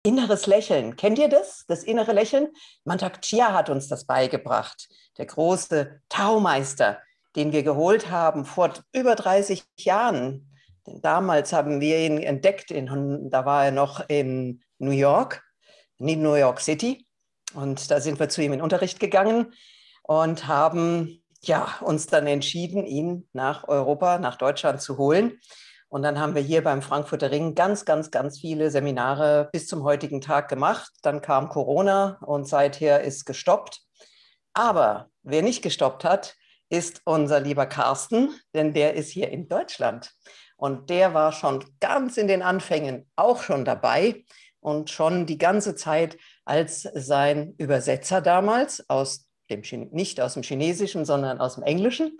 Inneres Lächeln. Kennt ihr das? Das innere Lächeln? Mantak Chia hat uns das beigebracht. Der große Taomeister, den wir geholt haben vor über 30 Jahren. Denn damals haben wir ihn entdeckt, da war er noch in New York, in New York City. Und da sind wir zu ihm in Unterricht gegangen und haben uns dann entschieden, ihn nach Europa, nach Deutschland zu holen. Und dann haben wir hier beim Frankfurter Ring ganz, ganz, ganz viele Seminare bis zum heutigen Tag gemacht. Dann kam Corona und seither ist gestoppt. Aber wer nicht gestoppt hat, ist unser lieber Carsten, denn der ist hier in Deutschland. Und der war schon ganz in den Anfängen auch schon dabei und schon die ganze Zeit als sein Übersetzer damals nicht aus dem Chinesischen, sondern aus dem Englischen.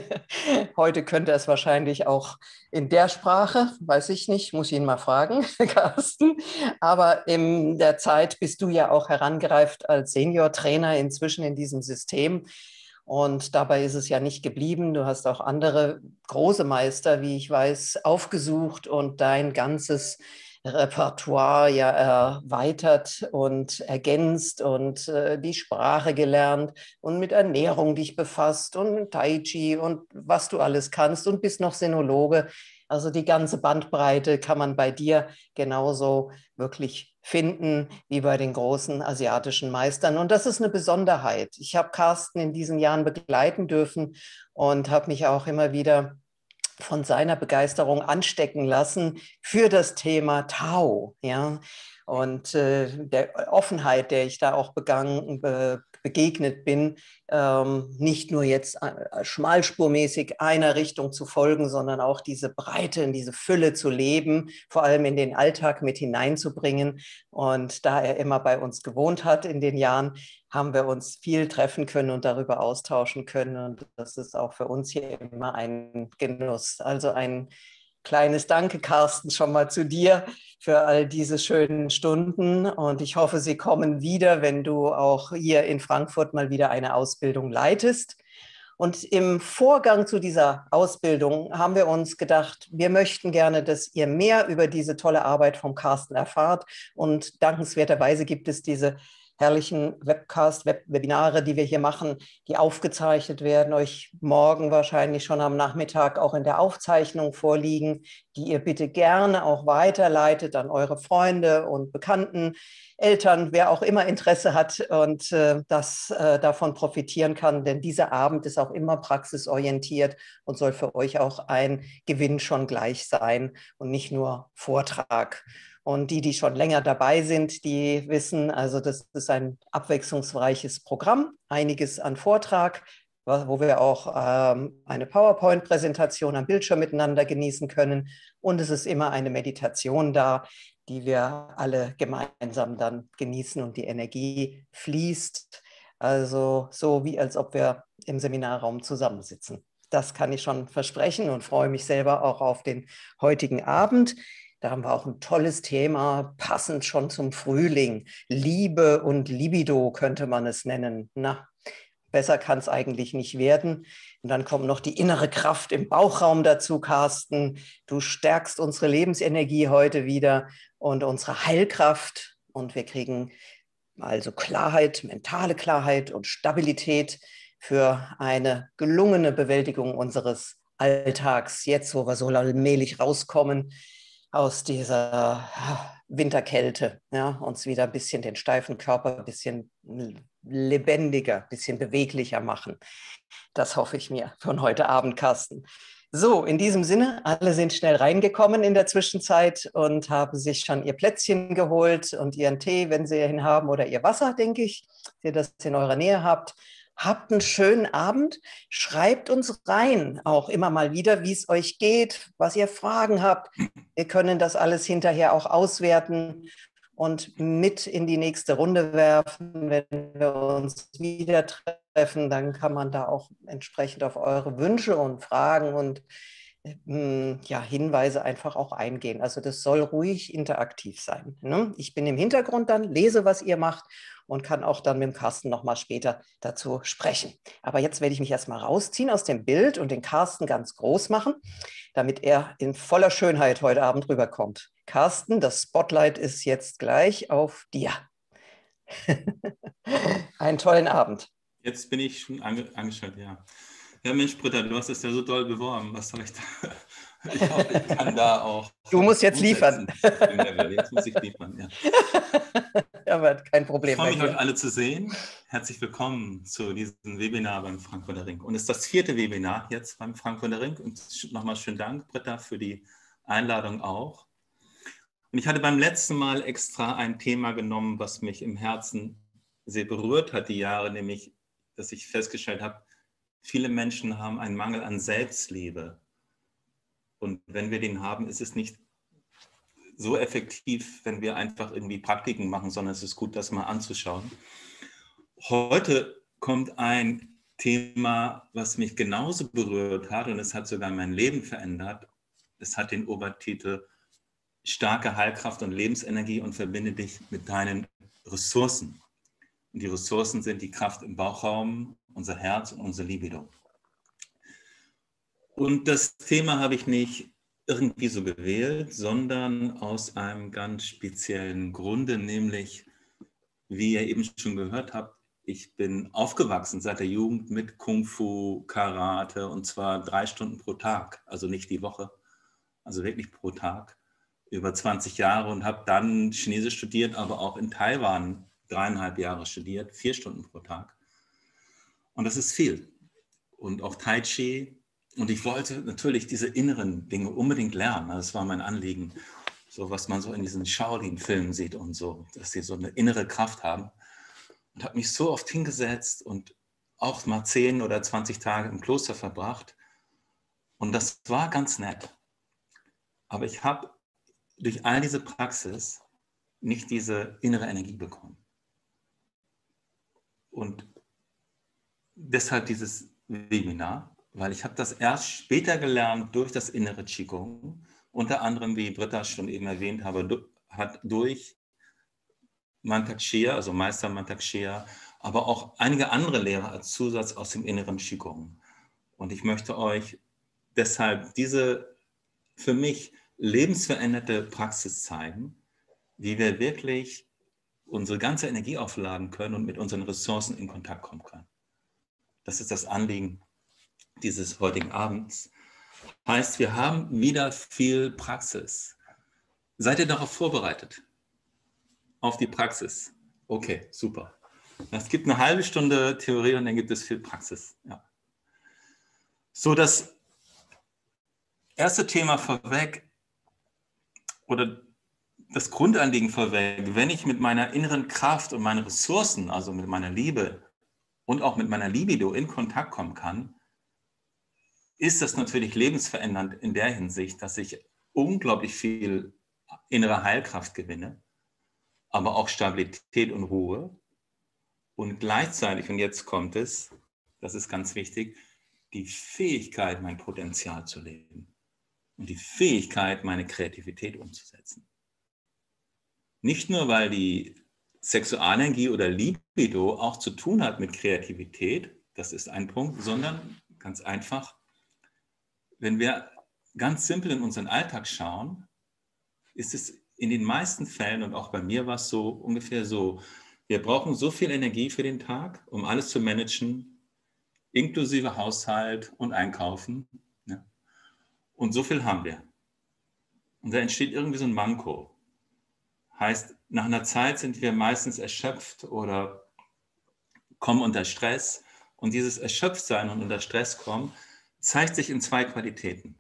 Heute könnte er es wahrscheinlich auch in der Sprache, weiß ich nicht, muss ich ihn mal fragen, Carsten. Aber in der Zeit bist du ja auch herangereift als Senior-Trainer inzwischen in diesem System. Und dabei ist es ja nicht geblieben. Du hast auch andere große Meister, wie ich weiß, aufgesucht und dein ganzes Repertoire ja erweitert und ergänzt und die Sprache gelernt und mit Ernährung dich befasst und Tai Chi und was du alles kannst und bist noch Sinologe. Also die ganze Bandbreite kann man bei dir genauso wirklich finden wie bei den großen asiatischen Meistern. Und das ist eine Besonderheit. Ich habe Carsten in diesen Jahren begleiten dürfen und habe mich auch immer wieder von seiner Begeisterung anstecken lassen für das Thema Tao, ja, und der Offenheit, der ich da auch begegnet bin, nicht nur jetzt schmalspurmäßig einer Richtung zu folgen, sondern auch diese Breite und diese Fülle zu leben, vor allem in den Alltag mit hineinzubringen. Und da er immer bei uns gewohnt hat in den Jahren, haben wir uns viel treffen können und darüber austauschen können. Und das ist auch für uns hier immer ein Genuss. Also ein kleines Danke, Carsten, schon mal zu dir für all diese schönen Stunden. Und ich hoffe, sie kommen wieder, wenn du auch hier in Frankfurt mal wieder eine Ausbildung leitest. Und im Vorgang zu dieser Ausbildung haben wir uns gedacht, wir möchten gerne, dass ihr mehr über diese tolle Arbeit vom Carsten erfahrt. Und dankenswerterweise gibt es diese herrlichen Webinare, die wir hier machen, die aufgezeichnet werden, euch morgen wahrscheinlich schon am Nachmittag auch in der Aufzeichnung vorliegen, die ihr bitte gerne auch weiterleitet an eure Freunde und Bekannten, Eltern, wer auch immer Interesse hat und davon profitieren kann, denn dieser Abend ist auch immer praxisorientiert und soll für euch auch ein Gewinn schon gleich sein und nicht nur Vortrag. Und die schon länger dabei sind, die wissen, also das ist ein abwechslungsreiches Programm, einiges an Vortrag, wo wir auch eine PowerPoint-Präsentation am Bildschirm miteinander genießen können. Und es ist immer eine Meditation da, die wir alle gemeinsam dann genießen und die Energie fließt. Also so wie als ob wir im Seminarraum zusammensitzen. Das kann ich schon versprechen und freue mich selber auch auf den heutigen Abend. Da haben wir auch ein tolles Thema, passend schon zum Frühling. Liebe und Libido könnte man es nennen. Na, besser kann es eigentlich nicht werden. Und dann kommt noch die innere Kraft im Bauchraum dazu, Carsten. Du stärkst unsere Lebensenergie heute wieder und unsere Heilkraft. Und wir kriegen also Klarheit, mentale Klarheit und Stabilität für eine gelungene Bewältigung unseres Alltags. Jetzt, wo wir so allmählich rauskommen aus dieser Winterkälte, ja, uns wieder ein bisschen den steifen Körper ein bisschen lebendiger, ein bisschen beweglicher machen. Das hoffe ich mir von heute Abend, Carsten. So, in diesem Sinne, alle sind schnell reingekommen in der Zwischenzeit und haben sich schon ihr Plätzchen geholt und ihren Tee, wenn sie ihn haben, oder ihr Wasser, denke ich, dass ihr das in eurer Nähe habt. Habt einen schönen Abend. Schreibt uns rein, auch immer mal wieder, wie es euch geht, was ihr Fragen habt. Wir können das alles hinterher auch auswerten und mit in die nächste Runde werfen, wenn wir uns wieder treffen. Dann kann man da auch entsprechend auf eure Wünsche und Fragen und ja, Hinweise einfach auch eingehen. Also das soll ruhig interaktiv sein. Ne? Ich bin im Hintergrund dann, lese, was ihr macht und kann auch dann mit dem Carsten nochmal später dazu sprechen. Aber jetzt werde ich mich erstmal rausziehen aus dem Bild und den Carsten ganz groß machen, damit er in voller Schönheit heute Abend rüberkommt. Carsten, das Spotlight ist jetzt gleich auf dir. Einen tollen Abend. Jetzt bin ich schon angestellt, ja. Ja, Mensch, Britta, du hast es ja so doll beworben. Was soll ich da? Ich hoffe, ich kann da auch Du musst jetzt umsetzen. liefern. Jetzt muss ich liefern, ja. Aber kein Ich Problem freue bei mich, euch dir. alle zu sehen. Herzlich willkommen zu diesem Webinar beim Frankfurter Ring. Und es ist das 4. Webinar jetzt beim Frankfurter Ring. Und nochmal schönen Dank, Britta, für die Einladung auch. Und ich hatte beim letzten Mal extra ein Thema genommen, was mich im Herzen sehr berührt hat, die Jahre, nämlich, dass ich festgestellt habe, viele Menschen haben einen Mangel an Selbstliebe. Und wenn wir den haben, ist es nicht so effektiv, wenn wir einfach irgendwie Praktiken machen, sondern es ist gut, das mal anzuschauen. Heute kommt ein Thema, was mich genauso berührt hat und es hat sogar mein Leben verändert. Es hat den Obertitel Starke Heilkraft und Lebensenergie und verbinde dich mit deinen Ressourcen. Und die Ressourcen sind die Kraft im Bauchraum, unser Herz und unsere Libido. Und das Thema habe ich nicht irgendwie so gewählt, sondern aus einem ganz speziellen Grunde, nämlich, wie ihr eben schon gehört habt, ich bin aufgewachsen seit der Jugend mit Kung Fu, Karate und zwar 3 Stunden pro Tag, also nicht die Woche, also wirklich pro Tag, über 20 Jahre und habe dann Chinesisch studiert, aber auch in Taiwan 3,5 Jahre studiert, 4 Stunden pro Tag. Und das ist viel. Und auch Tai Chi. Und ich wollte natürlich diese inneren Dinge unbedingt lernen. Das war mein Anliegen. So was man so in diesen Shaolin-Filmen sieht und so, dass sie so eine innere Kraft haben. Und habe mich so oft hingesetzt und auch mal 10 oder 20 Tage im Kloster verbracht. Und das war ganz nett. Aber ich habe durch all diese Praxis nicht diese innere Energie bekommen. Und deshalb dieses Webinar, weil ich habe das erst später gelernt durch das innere Qigong, unter anderem, wie Britta schon eben erwähnt hat, durch Mantak Chia, also Meister Mantak Chia, aber auch einige andere Lehrer als Zusatz aus dem inneren Qigong. Und ich möchte euch deshalb diese für mich lebensveränderte Praxis zeigen, wie wir wirklich unsere ganze Energie aufladen können und mit unseren Ressourcen in Kontakt kommen können. Das ist das Anliegen dieses heutigen Abends. Heißt, wir haben wieder viel Praxis. Seid ihr darauf vorbereitet? Auf die Praxis? Okay, super. Es gibt eine halbe Stunde Theorie und dann gibt es viel Praxis. Ja. So, das erste Thema vorweg oder das Grundanliegen vorweg, wenn ich mit meiner inneren Kraft und meinen Ressourcen, also mit meiner Liebe und auch mit meiner Libido in Kontakt kommen kann, ist das natürlich lebensverändernd in der Hinsicht, dass ich unglaublich viel innere Heilkraft gewinne, aber auch Stabilität und Ruhe und gleichzeitig, und jetzt kommt es, das ist ganz wichtig, die Fähigkeit, mein Potenzial zu leben und die Fähigkeit, meine Kreativität umzusetzen. Nicht nur, weil die Sexualenergie oder Libido auch zu tun hat mit Kreativität, das ist ein Punkt, sondern ganz einfach, wenn wir ganz simpel in unseren Alltag schauen, ist es in den meisten Fällen, und auch bei mir war es so ungefähr so, wir brauchen so viel Energie für den Tag, um alles zu managen, inklusive Haushalt und Einkaufen. Ja. Und so viel haben wir. Und da entsteht irgendwie so ein Manko. Heißt, nach einer Zeit sind wir meistens erschöpft oder kommen unter Stress. Und dieses Erschöpftsein und unter Stress kommen, zeigt sich in 2 Qualitäten.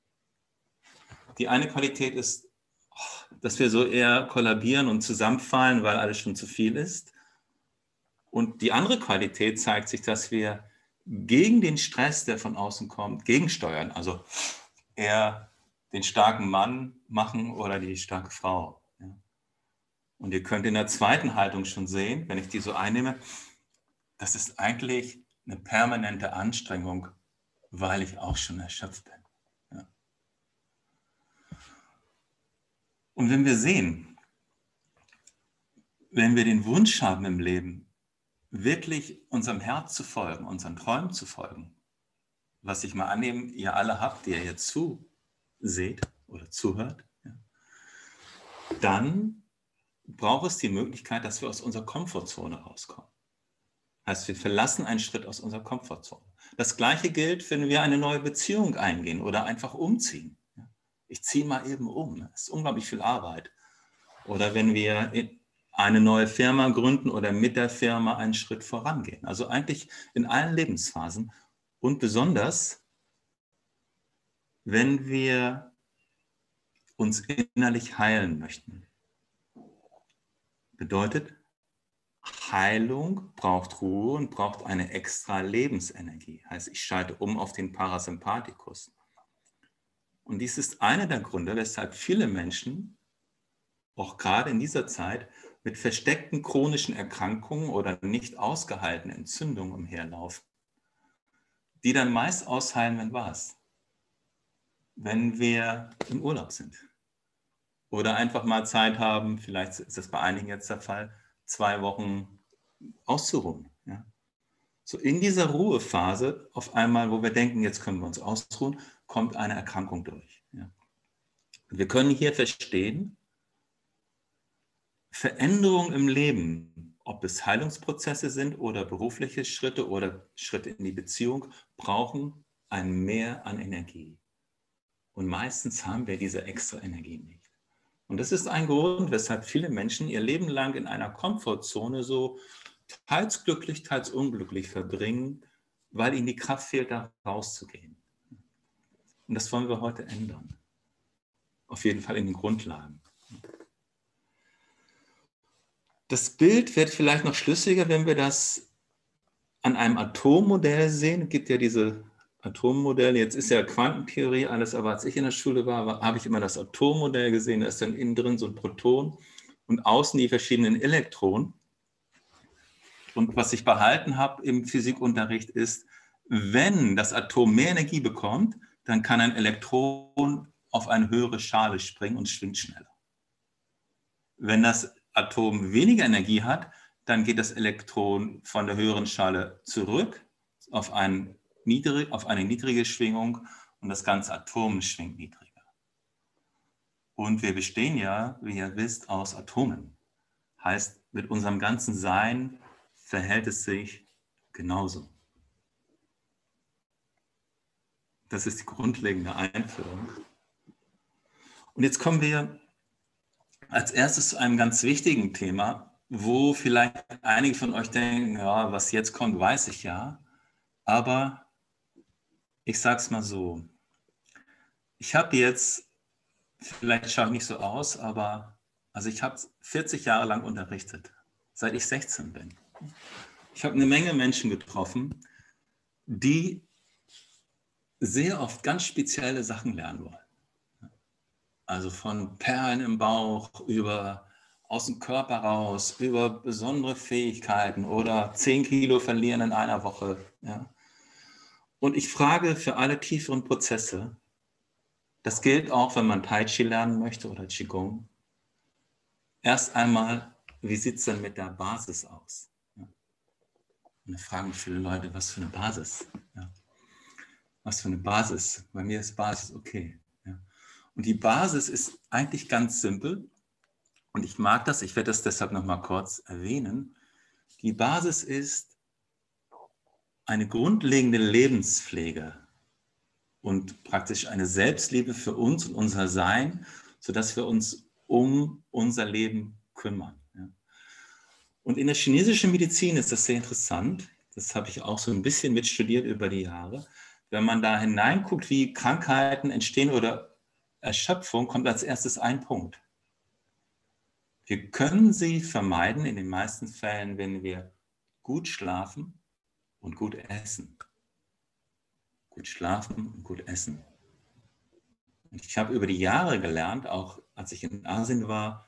Die eine Qualität ist, dass wir so eher kollabieren und zusammenfallen, weil alles schon zu viel ist. Und die andere Qualität zeigt sich, dass wir gegen den Stress, der von außen kommt, gegensteuern. Also eher den starken Mann machen oder die starke Frau. Ja. Und ihr könnt in der zweiten Haltung schon sehen, wenn ich die so einnehme, das ist eigentlich eine permanente Anstrengung, weil ich auch schon erschöpft bin. Ja. Und wenn wir sehen, wenn wir den Wunsch haben im Leben, wirklich unserem Herz zu folgen, unseren Träumen zu folgen, was ich mal annehme, ihr alle habt, die ihr jetzt zuseht oder zuhört, ja, dann braucht es die Möglichkeit, dass wir aus unserer Komfortzone rauskommen. Heißt, wir verlassen einen Schritt aus unserer Komfortzone. Das Gleiche gilt, wenn wir eine neue Beziehung eingehen oder einfach umziehen. Ich ziehe mal eben um. Das ist unglaublich viel Arbeit. Oder wenn wir eine neue Firma gründen oder mit der Firma einen Schritt vorangehen. Also eigentlich in allen Lebensphasen und besonders, wenn wir uns innerlich heilen möchten. Bedeutet, Heilung braucht Ruhe und braucht eine extra Lebensenergie. Heißt, ich schalte um auf den Parasympathikus. Und dies ist einer der Gründe, weshalb viele Menschen, auch gerade in dieser Zeit, mit versteckten chronischen Erkrankungen oder nicht ausgehaltenen Entzündungen umherlaufen, die dann meist ausheilen, wenn was? Wenn wir im Urlaub sind. Oder einfach mal Zeit haben, vielleicht ist das bei einigen jetzt der Fall, 2 Wochen auszuruhen. Ja? So in dieser Ruhephase, auf einmal, wo wir denken, jetzt können wir uns ausruhen, kommt eine Erkrankung durch. Ja? Wir können hier verstehen, Veränderungen im Leben, ob es Heilungsprozesse sind oder berufliche Schritte oder Schritte in die Beziehung, brauchen ein Mehr an Energie. Und meistens haben wir diese extra Energie nicht. Und das ist ein Grund, weshalb viele Menschen ihr Leben lang in einer Komfortzone so teils glücklich, teils unglücklich verbringen, weil ihnen die Kraft fehlt, da rauszugehen. Und das wollen wir heute ändern. Auf jeden Fall in den Grundlagen. Das Bild wird vielleicht noch schlüssiger, wenn wir das an einem Atommodell sehen. Es gibt ja diese Atommodelle, jetzt ist ja Quantentheorie alles, aber als ich in der Schule war, habe ich immer das Atommodell gesehen, da ist dann innen drin so ein Proton und außen die verschiedenen Elektronen. Und was ich behalten habe im Physikunterricht ist, wenn das Atom mehr Energie bekommt, dann kann ein Elektron auf eine höhere Schale springen und schwingt schneller. Wenn das Atom weniger Energie hat, dann geht das Elektron von der höheren Schale zurück auf eine niedrige Schwingung und das ganze Atom schwingt niedriger. Und wir bestehen ja, wie ihr wisst, aus Atomen. Heißt, mit unserem ganzen Sein verhält es sich genauso. Das ist die grundlegende Einführung. Und jetzt kommen wir als erstes zu einem ganz wichtigen Thema, wo vielleicht einige von euch denken, ja, was jetzt kommt, weiß ich ja. Aber ich sage es mal so, ich habe jetzt, vielleicht schaue ich nicht so aus, aber also ich habe 40 Jahre lang unterrichtet, seit ich 16 bin. Ich habe eine Menge Menschen getroffen, die sehr oft ganz spezielle Sachen lernen wollen. Also von Perlen im Bauch über aus dem Körper raus, über besondere Fähigkeiten oder 10 Kilo verlieren in einer Woche. Ja. Und ich frage für alle tieferen Prozesse, das gilt auch, wenn man Tai Chi lernen möchte oder Qigong, erst einmal, wie sieht es denn mit der Basis aus? Ja. Und da fragen viele Leute, was für eine Basis? Ja. Was für eine Basis? Bei mir ist Basis okay. Ja. Und die Basis ist eigentlich ganz simpel. Und ich mag das, ich werde das deshalb nochmal kurz erwähnen. Die Basis ist eine grundlegende Lebenspflege und praktisch eine Selbstliebe für uns und unser Sein, sodass wir uns um unser Leben kümmern. Ja. Und in der chinesischen Medizin ist das sehr interessant. Das habe ich auch so ein bisschen mitstudiert über die Jahre. Wenn man da hineinguckt, wie Krankheiten entstehen oder Erschöpfung, kommt als erstes ein Punkt. Wir können sie vermeiden in den meisten Fällen, wenn wir gut schlafen und gut essen. Gut schlafen und gut essen. Und ich habe über die Jahre gelernt, auch als ich in Asien war,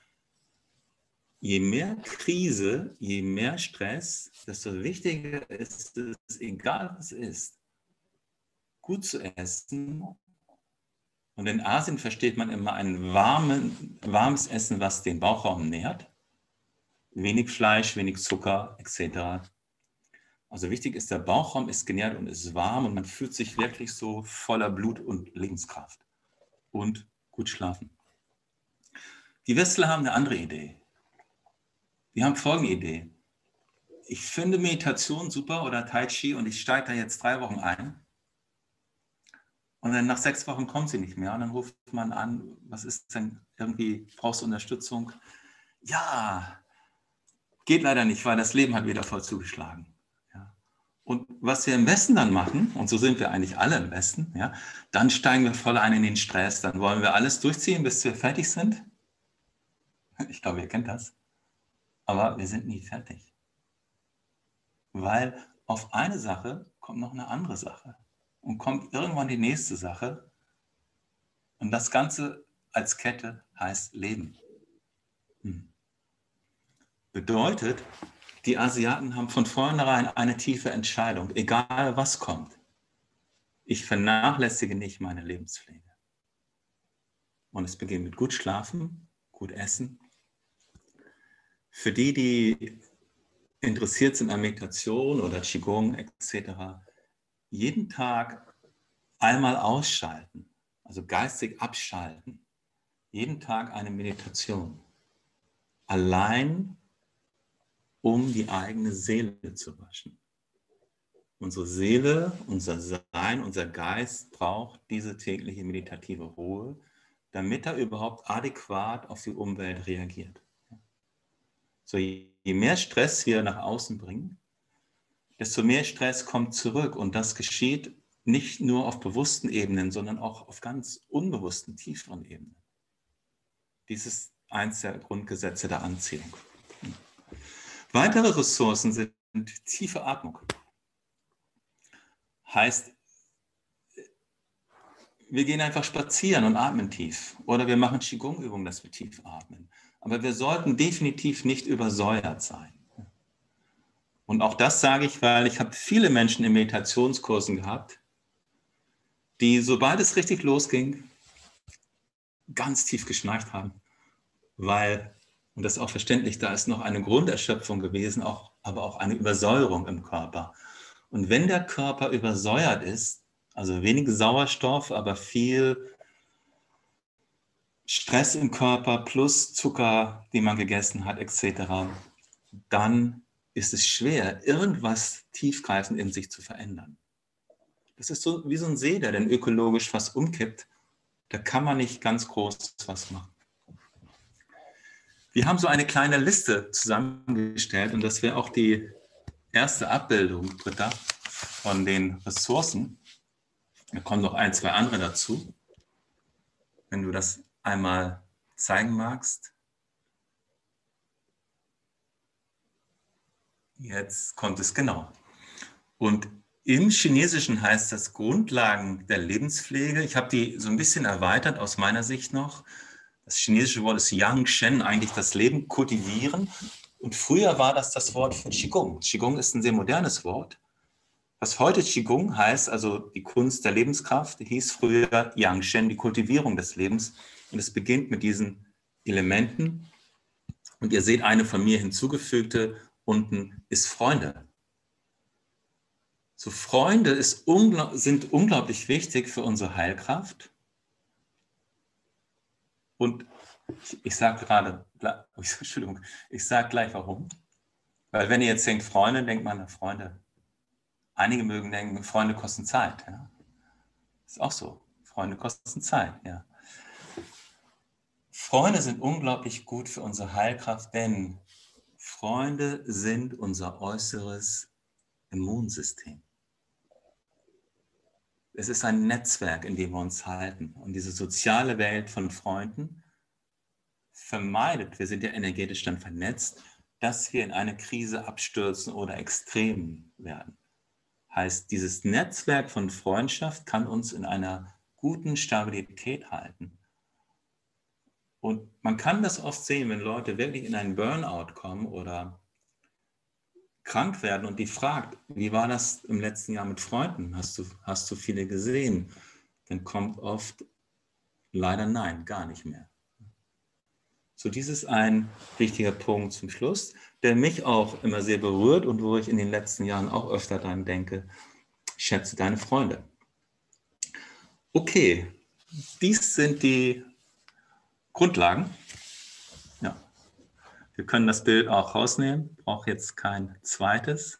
je mehr Krise, je mehr Stress, desto wichtiger ist es, egal was ist, gut zu essen Und in Asien versteht man immer ein warmes Essen, was den Bauchraum nährt. Wenig Fleisch, wenig Zucker etc. Also wichtig ist, der Bauchraum ist genährt und ist warm und man fühlt sich wirklich so voller Blut und Lebenskraft und gut schlafen. Die Westler haben eine andere Idee. Die haben folgende Idee. Ich finde Meditation super oder Tai Chi und ich steige da jetzt 3 Wochen ein. Und dann nach 6 Wochen kommt sie nicht mehr. Und dann ruft man an, was ist denn irgendwie, brauchst du Unterstützung? Ja, geht leider nicht, weil das Leben hat wieder voll zugeschlagen. Ja. Und was wir im Westen dann machen, und so sind wir eigentlich alle im Westen, ja, dann steigen wir voll ein in den Stress. Dann wollen wir alles durchziehen, bis wir fertig sind. Ich glaube, ihr kennt das. Aber wir sind nie fertig. Weil auf eine Sache kommt noch eine andere Sache. Und kommt irgendwann die nächste Sache. Und das Ganze als Kette heißt Leben. Bedeutet, die Asiaten haben von vornherein eine tiefe Entscheidung, egal was kommt. Ich vernachlässige nicht meine Lebenspflege. Und es beginnt mit gut schlafen, gut essen. Für die, die interessiert sind an Meditation oder Qigong etc., jeden Tag einmal ausschalten, also geistig abschalten. Jeden Tag eine Meditation. Allein, um die eigene Seele zu waschen. Unsere Seele, unser Sein, unser Geist braucht diese tägliche meditative Ruhe, damit er überhaupt adäquat auf die Umwelt reagiert. So, je mehr Stress wir nach außen bringen, desto mehr Stress kommt zurück. Und das geschieht nicht nur auf bewussten Ebenen, sondern auch auf ganz unbewussten, tieferen Ebenen. Dies ist eins der Grundgesetze der Anziehung. Weitere Ressourcen sind tiefe Atmung. Heißt, wir gehen einfach spazieren und atmen tief. Oder wir machen Qigong-Übungen, dass wir tief atmen. Aber wir sollten definitiv nicht übersäuert sein. Und auch das sage ich, weil ich habe viele Menschen in Meditationskursen gehabt, die, sobald es richtig losging, ganz tief geschnarcht haben. Weil, und das ist auch verständlich, da ist noch eine Grunderschöpfung gewesen, aber auch eine Übersäuerung im Körper. Und wenn der Körper übersäuert ist, also wenig Sauerstoff, aber viel Stress im Körper plus Zucker, die man gegessen hat, etc., dann ist es schwer, irgendwas tiefgreifend in sich zu verändern. Das ist so wie so ein See, der dann ökologisch fast umkippt. Da kann man nicht ganz groß was machen. Wir haben so eine kleine Liste zusammengestellt und das wäre auch die erste Abbildung, Britta, von den Ressourcen. Da kommen noch 1, 2 andere dazu. Wenn du das einmal zeigen magst. Jetzt kommt es genau. Und im Chinesischen heißt das Grundlagen der Lebenspflege. Ich habe die so ein bisschen erweitert aus meiner Sicht noch. Das chinesische Wort ist Yang Shen, eigentlich das Leben kultivieren. Und früher war das Wort für Qigong. Qigong ist ein sehr modernes Wort. Was heute Qigong heißt, also die Kunst der Lebenskraft, hieß früher Yang Shen, die Kultivierung des Lebens. Und es beginnt mit diesen Elementen. Und ihr seht eine von mir hinzugefügte, unten ist Freunde. So Freunde sind unglaublich wichtig für unsere Heilkraft. Und ich sage gleich warum. Weil wenn ihr jetzt denkt Freunde, denkt man an Freunde. Einige mögen denken, Freunde kosten Zeit. Ja. Ist auch so. Freunde kosten Zeit. Ja. Freunde sind unglaublich gut für unsere Heilkraft, denn Freunde sind unser äußeres Immunsystem. Es ist ein Netzwerk, in dem wir uns halten. Und diese soziale Welt von Freunden vermeidet, wir sind ja energetisch dann vernetzt, dass wir in eine Krise abstürzen oder extrem werden. Heißt, dieses Netzwerk von Freundschaft kann uns in einer guten Stabilität halten. Und man kann das oft sehen, wenn Leute wirklich in einen Burnout kommen oder krank werden und die fragt, wie war das im letzten Jahr mit Freunden? Hast du viele gesehen? Dann kommt oft, Leider nein, gar nicht mehr. So, dies ist ein wichtiger Punkt zum Schluss, der mich auch immer sehr berührt und wo ich in den letzten Jahren auch öfter dran denke. Schätze deine Freunde. Okay, dies sind die Grundlagen. Ja. Wir können das Bild auch rausnehmen, brauche jetzt kein zweites.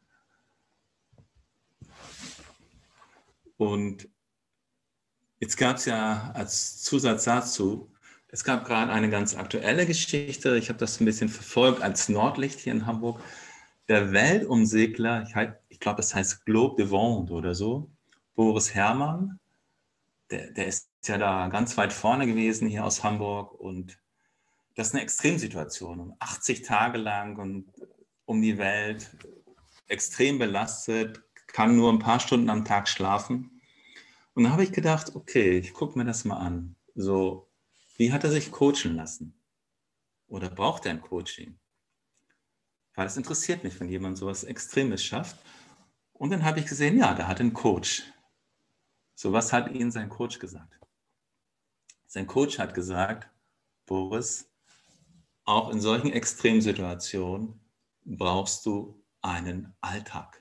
Und jetzt gab es ja als Zusatz dazu, es gab gerade eine ganz aktuelle Geschichte, ich habe das ein bisschen verfolgt als Nordlicht hier in Hamburg. Der Weltumsegler, ich glaube, das heißt Globe de Vent oder so, Boris Herrmann, der ist ja da ganz weit vorne gewesen hier aus Hamburg und das ist eine Extremsituation. Und 80 Tage lang und um die Welt, extrem belastet, kann nur ein paar Stunden am Tag schlafen. Und dann habe ich gedacht, okay, ich gucke mir das mal an. So, wie hat er sich coachen lassen? Oder braucht er ein Coaching? Weil es interessiert mich, wenn jemand sowas Extremes schafft. Und dann habe ich gesehen, ja, der hat einen Coach. So, was hat Ihnen sein Coach gesagt? Sein Coach hat gesagt, Boris, auch in solchen Extremsituationen brauchst du einen Alltag.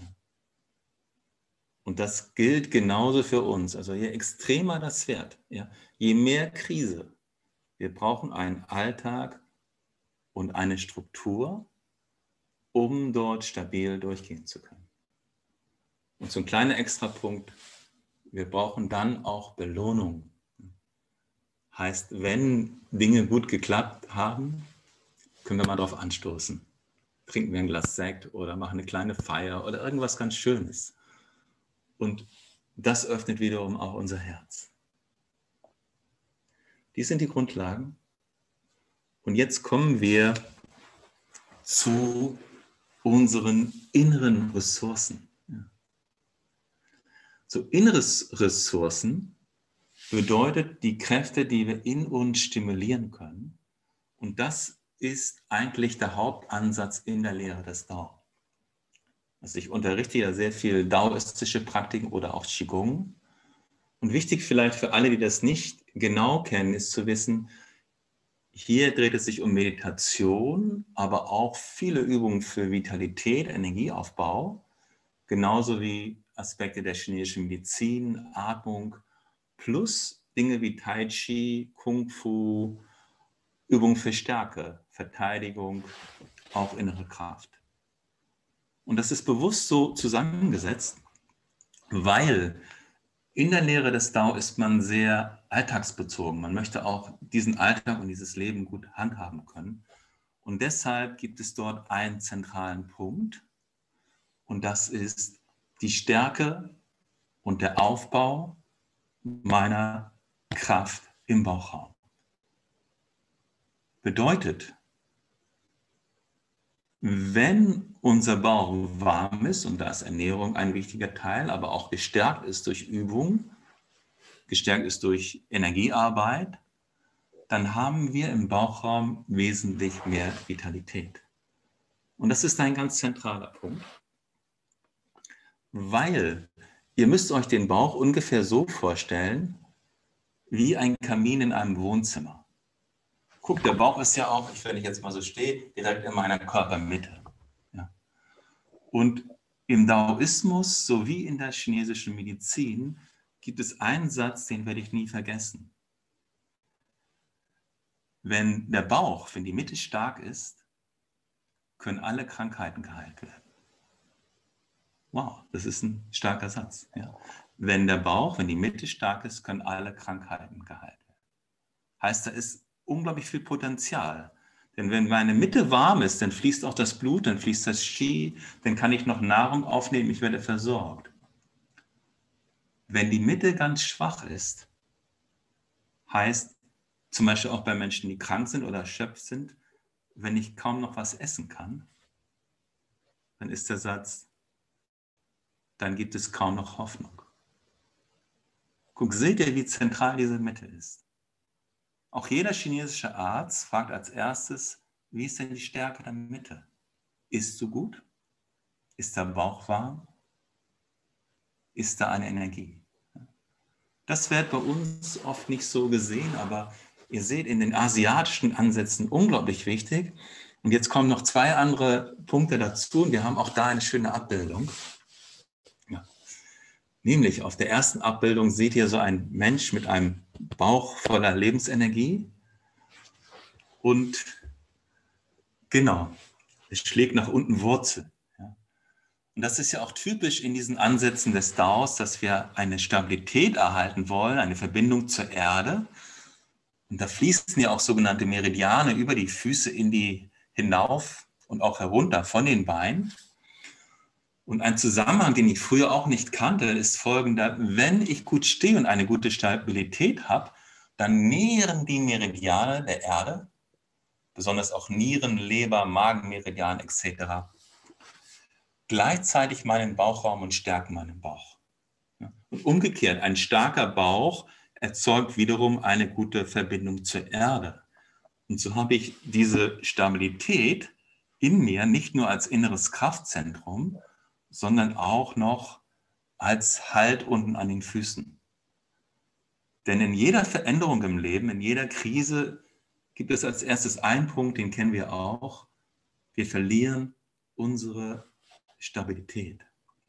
Und das gilt genauso für uns. Also je extremer das wird, ja, je mehr Krise, wir brauchen einen Alltag und eine Struktur, um dort stabil durchgehen zu können. Und so ein kleiner Extrapunkt, wir brauchen dann auch Belohnung. Heißt, wenn Dinge gut geklappt haben, können wir mal drauf anstoßen. Trinken wir ein Glas Sekt oder machen eine kleine Feier oder irgendwas ganz Schönes. Und das öffnet wiederum auch unser Herz. Dies sind die Grundlagen. Und jetzt kommen wir zu unseren inneren Ressourcen. So innere Ressourcen bedeutet die Kräfte, die wir in uns stimulieren können. Und das ist eigentlich der Hauptansatz in der Lehre des Dao. Also ich unterrichte ja sehr viel daoistische Praktiken oder auch Qigong. Und wichtig vielleicht für alle, die das nicht genau kennen, ist zu wissen, hier dreht es sich um Meditation, aber auch viele Übungen für Vitalität, Energieaufbau, genauso wie Aspekte der chinesischen Medizin, Atmung, plus Dinge wie Tai Chi, Kung Fu, Übungen für Stärke, Verteidigung, auch innere Kraft. Und das ist bewusst so zusammengesetzt, weil in der Lehre des Dao ist man sehr alltagsbezogen. Man möchte auch diesen Alltag und dieses Leben gut handhaben können. Und deshalb gibt es dort einen zentralen Punkt. Und das ist die Stärke und der Aufbau meiner Kraft im Bauchraum. Bedeutet, wenn unser Bauch warm ist, und da ist Ernährung ein wichtiger Teil, aber auch gestärkt ist durch Übung, gestärkt ist durch Energiearbeit, dann haben wir im Bauchraum wesentlich mehr Vitalität. Und das ist ein ganz zentraler Punkt, weil ihr müsst euch den Bauch ungefähr so vorstellen, wie ein Kamin in einem Wohnzimmer. Guck, der Bauch ist ja auch, wenn ich jetzt mal so stehe, direkt in meiner Körpermitte. Ja. Und im Daoismus sowie in der chinesischen Medizin gibt es einen Satz, den werde ich nie vergessen. Wenn der Bauch, wenn die Mitte stark ist, können alle Krankheiten geheilt werden. Wow, das ist ein starker Satz. Ja. Wenn der Bauch, wenn die Mitte stark ist, können alle Krankheiten geheilt werden. Heißt, da ist unglaublich viel Potenzial. Denn wenn meine Mitte warm ist, dann fließt auch das Blut, dann fließt das Qi, dann kann ich noch Nahrung aufnehmen, ich werde versorgt. Wenn die Mitte ganz schwach ist, heißt zum Beispiel auch bei Menschen, die krank sind oder erschöpft sind, wenn ich kaum noch was essen kann, dann ist der Satz, dann gibt es kaum noch Hoffnung. Guck, seht ihr, wie zentral diese Mitte ist? Auch jeder chinesische Arzt fragt als erstes, wie ist denn die Stärke der Mitte? Isst du gut? Ist der Bauch warm? Ist da eine Energie? Das wird bei uns oft nicht so gesehen, aber ihr seht in den asiatischen Ansätzen unglaublich wichtig. Und jetzt kommen noch 2 andere Punkte dazu und wir haben auch da eine schöne Abbildung. Ja. Nämlich auf der ersten Abbildung seht ihr so einen Mensch mit einem Bauch voller Lebensenergie und genau, es schlägt nach unten Wurzel. Ja. Und das ist ja auch typisch in diesen Ansätzen des Daos, dass wir eine Stabilität erhalten wollen, eine Verbindung zur Erde. Und da fließen ja auch sogenannte Meridiane über die Füße in die hinauf und auch herunter von den Beinen. Und ein Zusammenhang, den ich früher auch nicht kannte, ist folgender: Wenn ich gut stehe und eine gute Stabilität habe, dann nähren die Meridiane der Erde, besonders auch Nieren, Leber, Magenmeridian etc., gleichzeitig meinen Bauchraum und stärken meinen Bauch. Und umgekehrt, ein starker Bauch erzeugt wiederum eine gute Verbindung zur Erde. Und so habe ich diese Stabilität in mir nicht nur als inneres Kraftzentrum, sondern auch noch als Halt unten an den Füßen. Denn in jeder Veränderung im Leben, in jeder Krise gibt es als erstes einen Punkt, den kennen wir auch: Wir verlieren unsere Stabilität.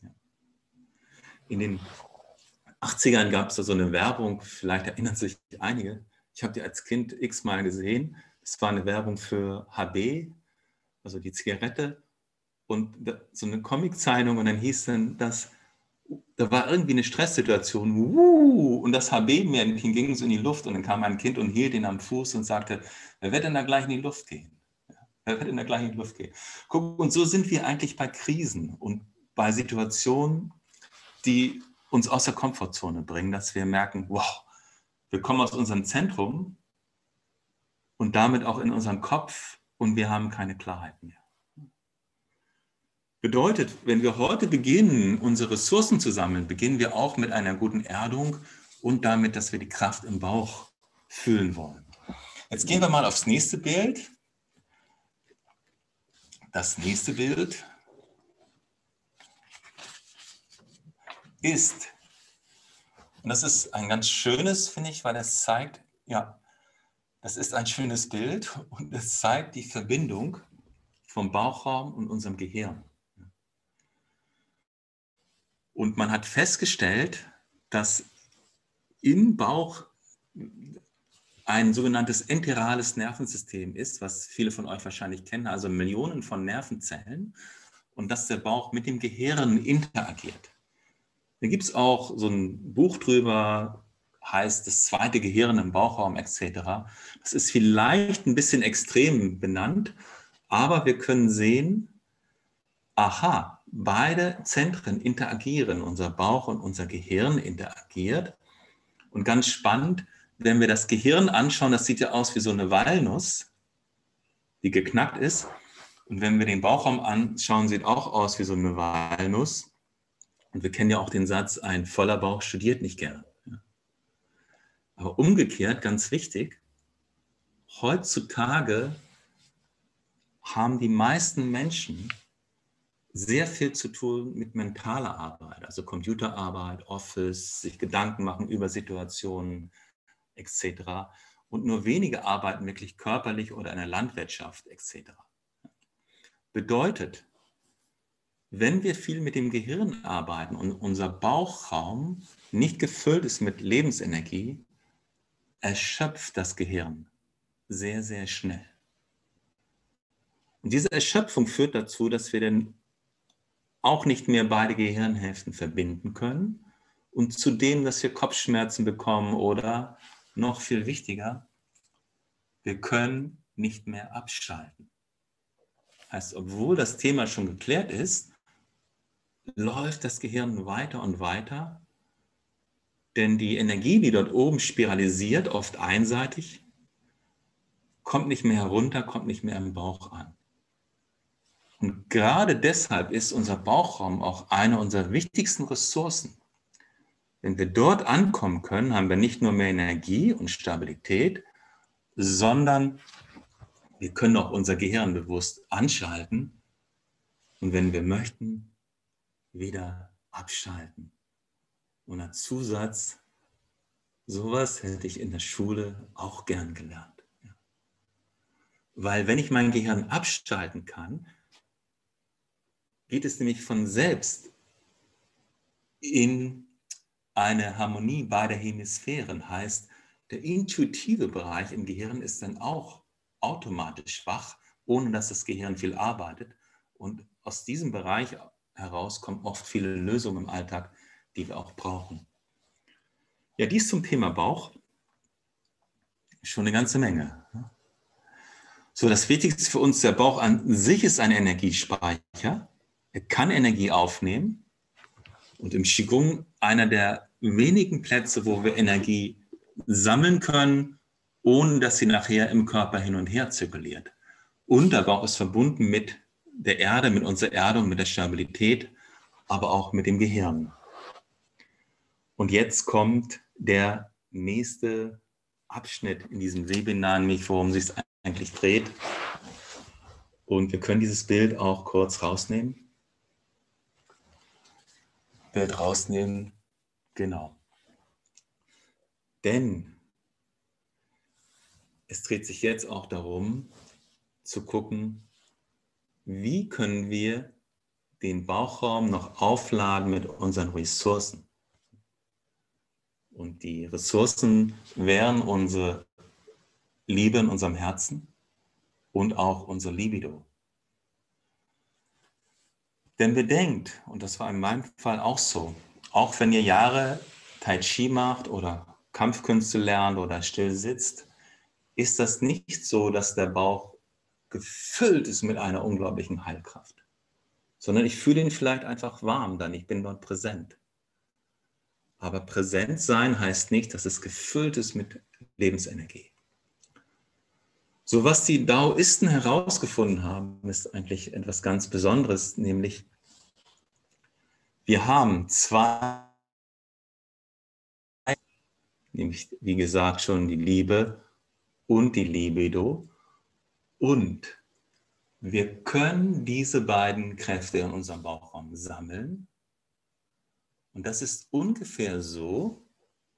In den 80ern gab es da so eine Werbung, vielleicht erinnern sich einige. Ich habe die als Kind x-mal gesehen. Es war eine Werbung für HB, also die Zigarette, und so eine Comiczeichnung, und dann hieß dann, dass da war irgendwie eine Stresssituation, und das HB-Männchen ging so in die Luft und dann kam ein Kind und hielt ihn am Fuß und sagte: Wer wird denn da gleich in die Luft gehen? Wer wird denn da gleich in die Luft gehen? Guck, und so sind wir eigentlich bei Krisen und bei Situationen, die uns aus der Komfortzone bringen, dass wir merken, wow, wir kommen aus unserem Zentrum und damit auch in unseren Kopf und wir haben keine Klarheit mehr. Bedeutet, wenn wir heute beginnen, unsere Ressourcen zu sammeln, beginnen wir auch mit einer guten Erdung und damit, dass wir die Kraft im Bauch fühlen wollen. Jetzt gehen wir mal aufs nächste Bild. Das nächste Bild ist, und das ist ein ganz schönes, finde ich, weil es zeigt, ja, das ist ein schönes Bild und es zeigt die Verbindung vom Bauchraum und unserem Gehirn. Und man hat festgestellt, dass im Bauch ein sogenanntes enterales Nervensystem ist, was viele von euch wahrscheinlich kennen, also Millionen von Nervenzellen, und dass der Bauch mit dem Gehirn interagiert. Da gibt es auch so ein Buch drüber, heißt das zweite Gehirn im Bauchraum etc. Das ist vielleicht ein bisschen extrem benannt, aber wir können sehen, aha, beide Zentren interagieren, unser Bauch und unser Gehirn interagiert. Und ganz spannend, wenn wir das Gehirn anschauen, das sieht ja aus wie so eine Walnuss, die geknackt ist. Und wenn wir den Bauchraum anschauen, sieht auch aus wie so eine Walnuss. Und wir kennen ja auch den Satz: Ein voller Bauch studiert nicht gern. Aber umgekehrt, ganz wichtig, heutzutage haben die meisten Menschen sehr viel zu tun mit mentaler Arbeit, also Computerarbeit, Office, sich Gedanken machen über Situationen etc. Und nur wenige arbeiten wirklich körperlich oder in der Landwirtschaft etc. Bedeutet, wenn wir viel mit dem Gehirn arbeiten und unser Bauchraum nicht gefüllt ist mit Lebensenergie, erschöpft das Gehirn sehr, sehr schnell. Und diese Erschöpfung führt dazu, dass wir dann auch nicht mehr beide Gehirnhälften verbinden können und zudem, dass wir Kopfschmerzen bekommen oder, noch viel wichtiger, wir können nicht mehr abschalten. Heißt, obwohl das Thema schon geklärt ist, läuft das Gehirn weiter und weiter, denn die Energie, die dort oben spiralisiert, oft einseitig, kommt nicht mehr herunter, kommt nicht mehr im Bauch an. Und gerade deshalb ist unser Bauchraum auch eine unserer wichtigsten Ressourcen. Wenn wir dort ankommen können, haben wir nicht nur mehr Energie und Stabilität, sondern wir können auch unser Gehirn bewusst anschalten und wenn wir möchten, wieder abschalten. Und als Zusatz Sowas hätte ich in der Schule auch gern gelernt. Ja. Weil wenn ich mein Gehirn abschalten kann, geht es nämlich von selbst in eine Harmonie beider Hemisphären. Heißt, der intuitive Bereich im Gehirn ist dann auch automatisch wach, ohne dass das Gehirn viel arbeitet. Und aus diesem Bereich heraus kommen oft viele Lösungen im Alltag, die wir auch brauchen. Ja, dies zum Thema Bauch. Schon eine ganze Menge. So, das Wichtigste für uns, der Bauch an sich ist ein Energiespeicher. Er kann Energie aufnehmen. Und im Qigong einer der wenigen Plätze, wo wir Energie sammeln können, ohne dass sie nachher im Körper hin und her zirkuliert. Und der Bauch ist verbunden mit der Erde, mit unserer Erdung, mit der Stabilität, aber auch mit dem Gehirn. Und jetzt kommt der nächste Abschnitt in diesem Webinar, nämlich worum es sich eigentlich dreht. Und wir können dieses Bild auch kurz rausnehmen. Bild rausnehmen, genau. Denn es dreht sich jetzt auch darum, zu gucken, wie können wir den Bauchraum noch aufladen mit unseren Ressourcen. Und die Ressourcen wären unsere Liebe in unserem Herzen und auch unsere Libido. Denn bedenkt, und das war in meinem Fall auch so, auch wenn ihr Jahre Tai Chi macht oder Kampfkünste lernt oder still sitzt, ist das nicht so, dass der Bauch gefüllt ist mit einer unglaublichen Heilkraft, sondern ich fühle ihn vielleicht einfach warm dann, ich bin dort präsent. Aber präsent sein heißt nicht, dass es gefüllt ist mit Lebensenergie. So, was die Daoisten herausgefunden haben, ist eigentlich etwas ganz Besonderes, nämlich wir haben zwei, nämlich wie gesagt schon die Liebe und die Libido, und wir können diese beiden Kräfte in unserem Bauchraum sammeln. Und das ist ungefähr so,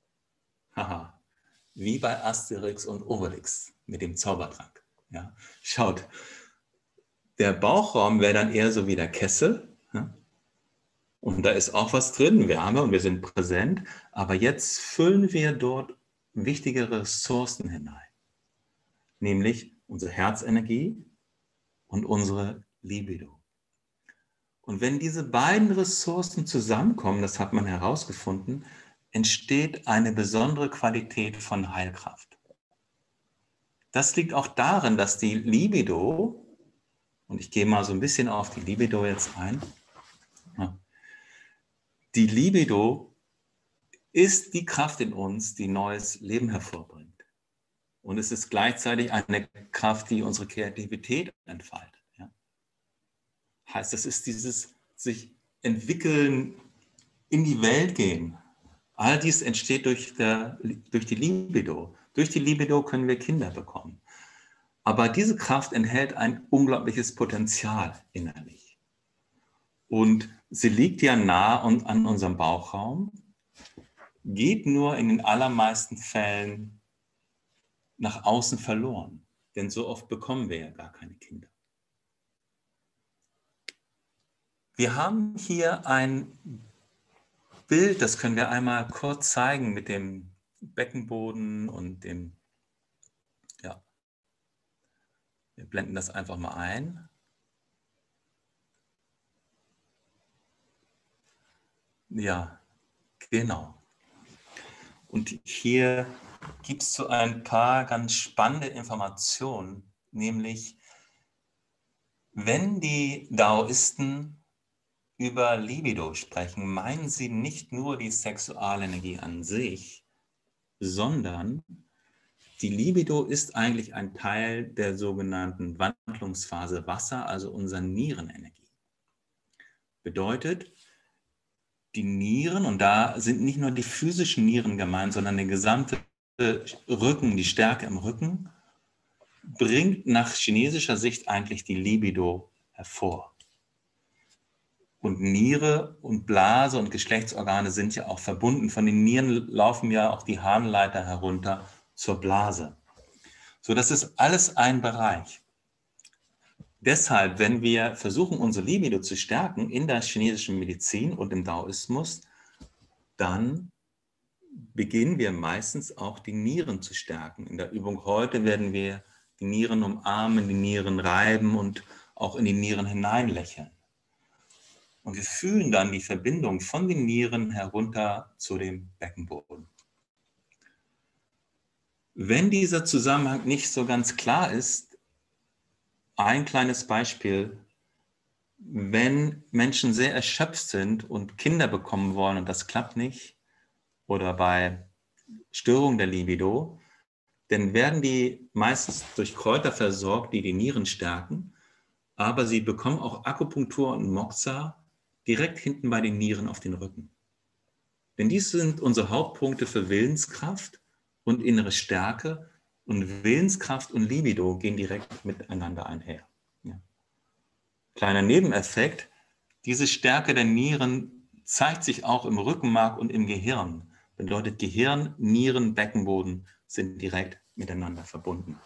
wie bei Asterix und Obelix mit dem Zaubertrank. Ja? Schaut, der Bauchraum wäre dann eher so wie der Kessel. Ja? Und da ist auch was drin, Wärme, und wir sind präsent. Aber jetzt füllen wir dort wichtige Ressourcen hinein. Nämlich unsere Herzenergie und unsere Libido. Und wenn diese beiden Ressourcen zusammenkommen, das hat man herausgefunden, entsteht eine besondere Qualität von Heilkraft. Das liegt auch darin, dass die Libido, und ich gehe mal so ein bisschen auf die Libido jetzt ein, die Libido ist die Kraft in uns, die neues Leben hervorbringt. Und es ist gleichzeitig eine Kraft, die unsere Kreativität entfaltet. Ja? Heißt, es ist dieses sich entwickeln, in die Welt gehen. All dies entsteht durch die Libido. Durch die Libido können wir Kinder bekommen. Aber diese Kraft enthält ein unglaubliches Potenzial innerlich. Und sie liegt ja nah an unserem Bauchraum, geht nur in den allermeisten Fällen nach außen verloren. Denn so oft bekommen wir ja gar keine Kinder. Wir haben hier ein Bild, das können wir einmal kurz zeigen mit dem Beckenboden und dem, ja, wir blenden das einfach mal ein. Ja, genau. Und hier gibt es so ein paar ganz spannende Informationen, nämlich wenn die Daoisten über Libido sprechen, meinen sie nicht nur die Sexualenergie an sich, sondern die Libido ist eigentlich ein Teil der sogenannten Wandlungsphase Wasser, also unserer Nierenenergie. Bedeutet, die Nieren, und da sind nicht nur die physischen Nieren gemeint, sondern der gesamte Rücken, die Stärke im Rücken, bringt nach chinesischer Sicht eigentlich die Libido hervor. Und Niere und Blase und Geschlechtsorgane sind ja auch verbunden. Von den Nieren laufen ja auch die Harnleiter herunter zur Blase. So, das ist alles ein Bereich. Deshalb, wenn wir versuchen, unsere Libido zu stärken in der chinesischen Medizin und im Daoismus, dann beginnen wir meistens auch die Nieren zu stärken. In der Übung heute werden wir die Nieren umarmen, die Nieren reiben und auch in die Nieren hineinlächeln. Und wir fühlen dann die Verbindung von den Nieren herunter zu dem Beckenboden. Wenn dieser Zusammenhang nicht so ganz klar ist, ein kleines Beispiel: Wenn Menschen sehr erschöpft sind und Kinder bekommen wollen und das klappt nicht, oder bei Störung der Libido, dann werden die meistens durch Kräuter versorgt, die die Nieren stärken, aber sie bekommen auch Akupunktur und Moxa direkt hinten bei den Nieren auf den Rücken. Denn dies sind unsere Hauptpunkte für Willenskraft und innere Stärke, und Willenskraft und Libido gehen direkt miteinander einher. Ja. Kleiner Nebeneffekt: Diese Stärke der Nieren zeigt sich auch im Rückenmark und im Gehirn. Bedeutet, Gehirn, Nieren, Beckenboden sind direkt miteinander verbunden.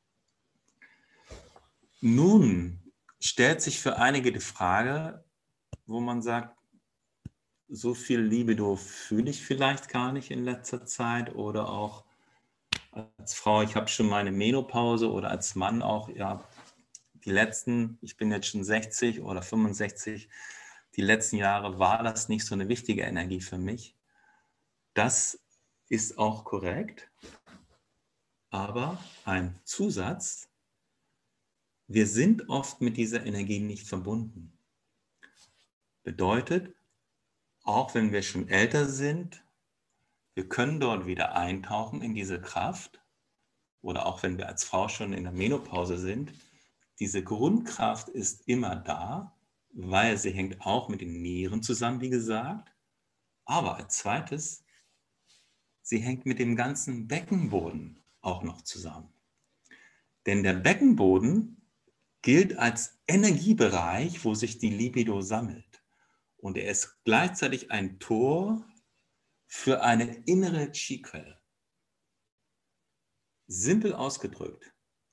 Nun stellt sich für einige die Frage, wo man sagt, so viel Libido fühle ich vielleicht gar nicht in letzter Zeit, oder auch als Frau, ich habe schon meine Menopause, oder als Mann auch, ja, die letzten, ich bin jetzt schon 60 oder 65, die letzten Jahre war das nicht so eine wichtige Energie für mich. Das ist auch korrekt, aber ein Zusatz: Wir sind oft mit dieser Energie nicht verbunden. Bedeutet, auch wenn wir schon älter sind, wir können dort wieder eintauchen in diese Kraft, oder auch wenn wir als Frau schon in der Menopause sind, diese Grundkraft ist immer da, weil sie hängt auch mit den Nieren zusammen, wie gesagt, aber als zweites, sie hängt mit dem ganzen Beckenboden auch noch zusammen. Denn der Beckenboden gilt als Energiebereich, wo sich die Libido sammelt. Und er ist gleichzeitig ein Tor für eine innere Qi-Quelle. Simpel ausgedrückt: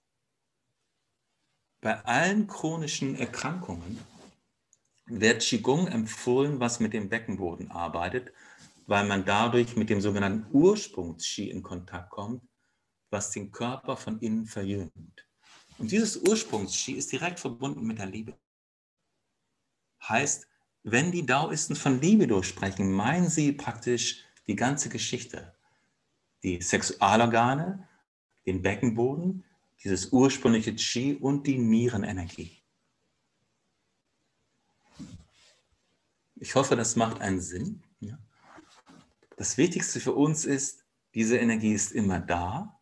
Bei allen chronischen Erkrankungen wird Qigong empfohlen, was mit dem Beckenboden arbeitet, weil man dadurch mit dem sogenannten Ursprungs-Qi in Kontakt kommt, was den Körper von innen verjüngt. Und dieses Ursprungs-Qi ist direkt verbunden mit der Liebe. Heißt, wenn die Daoisten von Libido sprechen, meinen sie praktisch die ganze Geschichte. Die Sexualorgane, den Beckenboden, dieses ursprüngliche Qi und die Nierenenergie. Ich hoffe, das macht einen Sinn. Ja. Das Wichtigste für uns ist, diese Energie ist immer da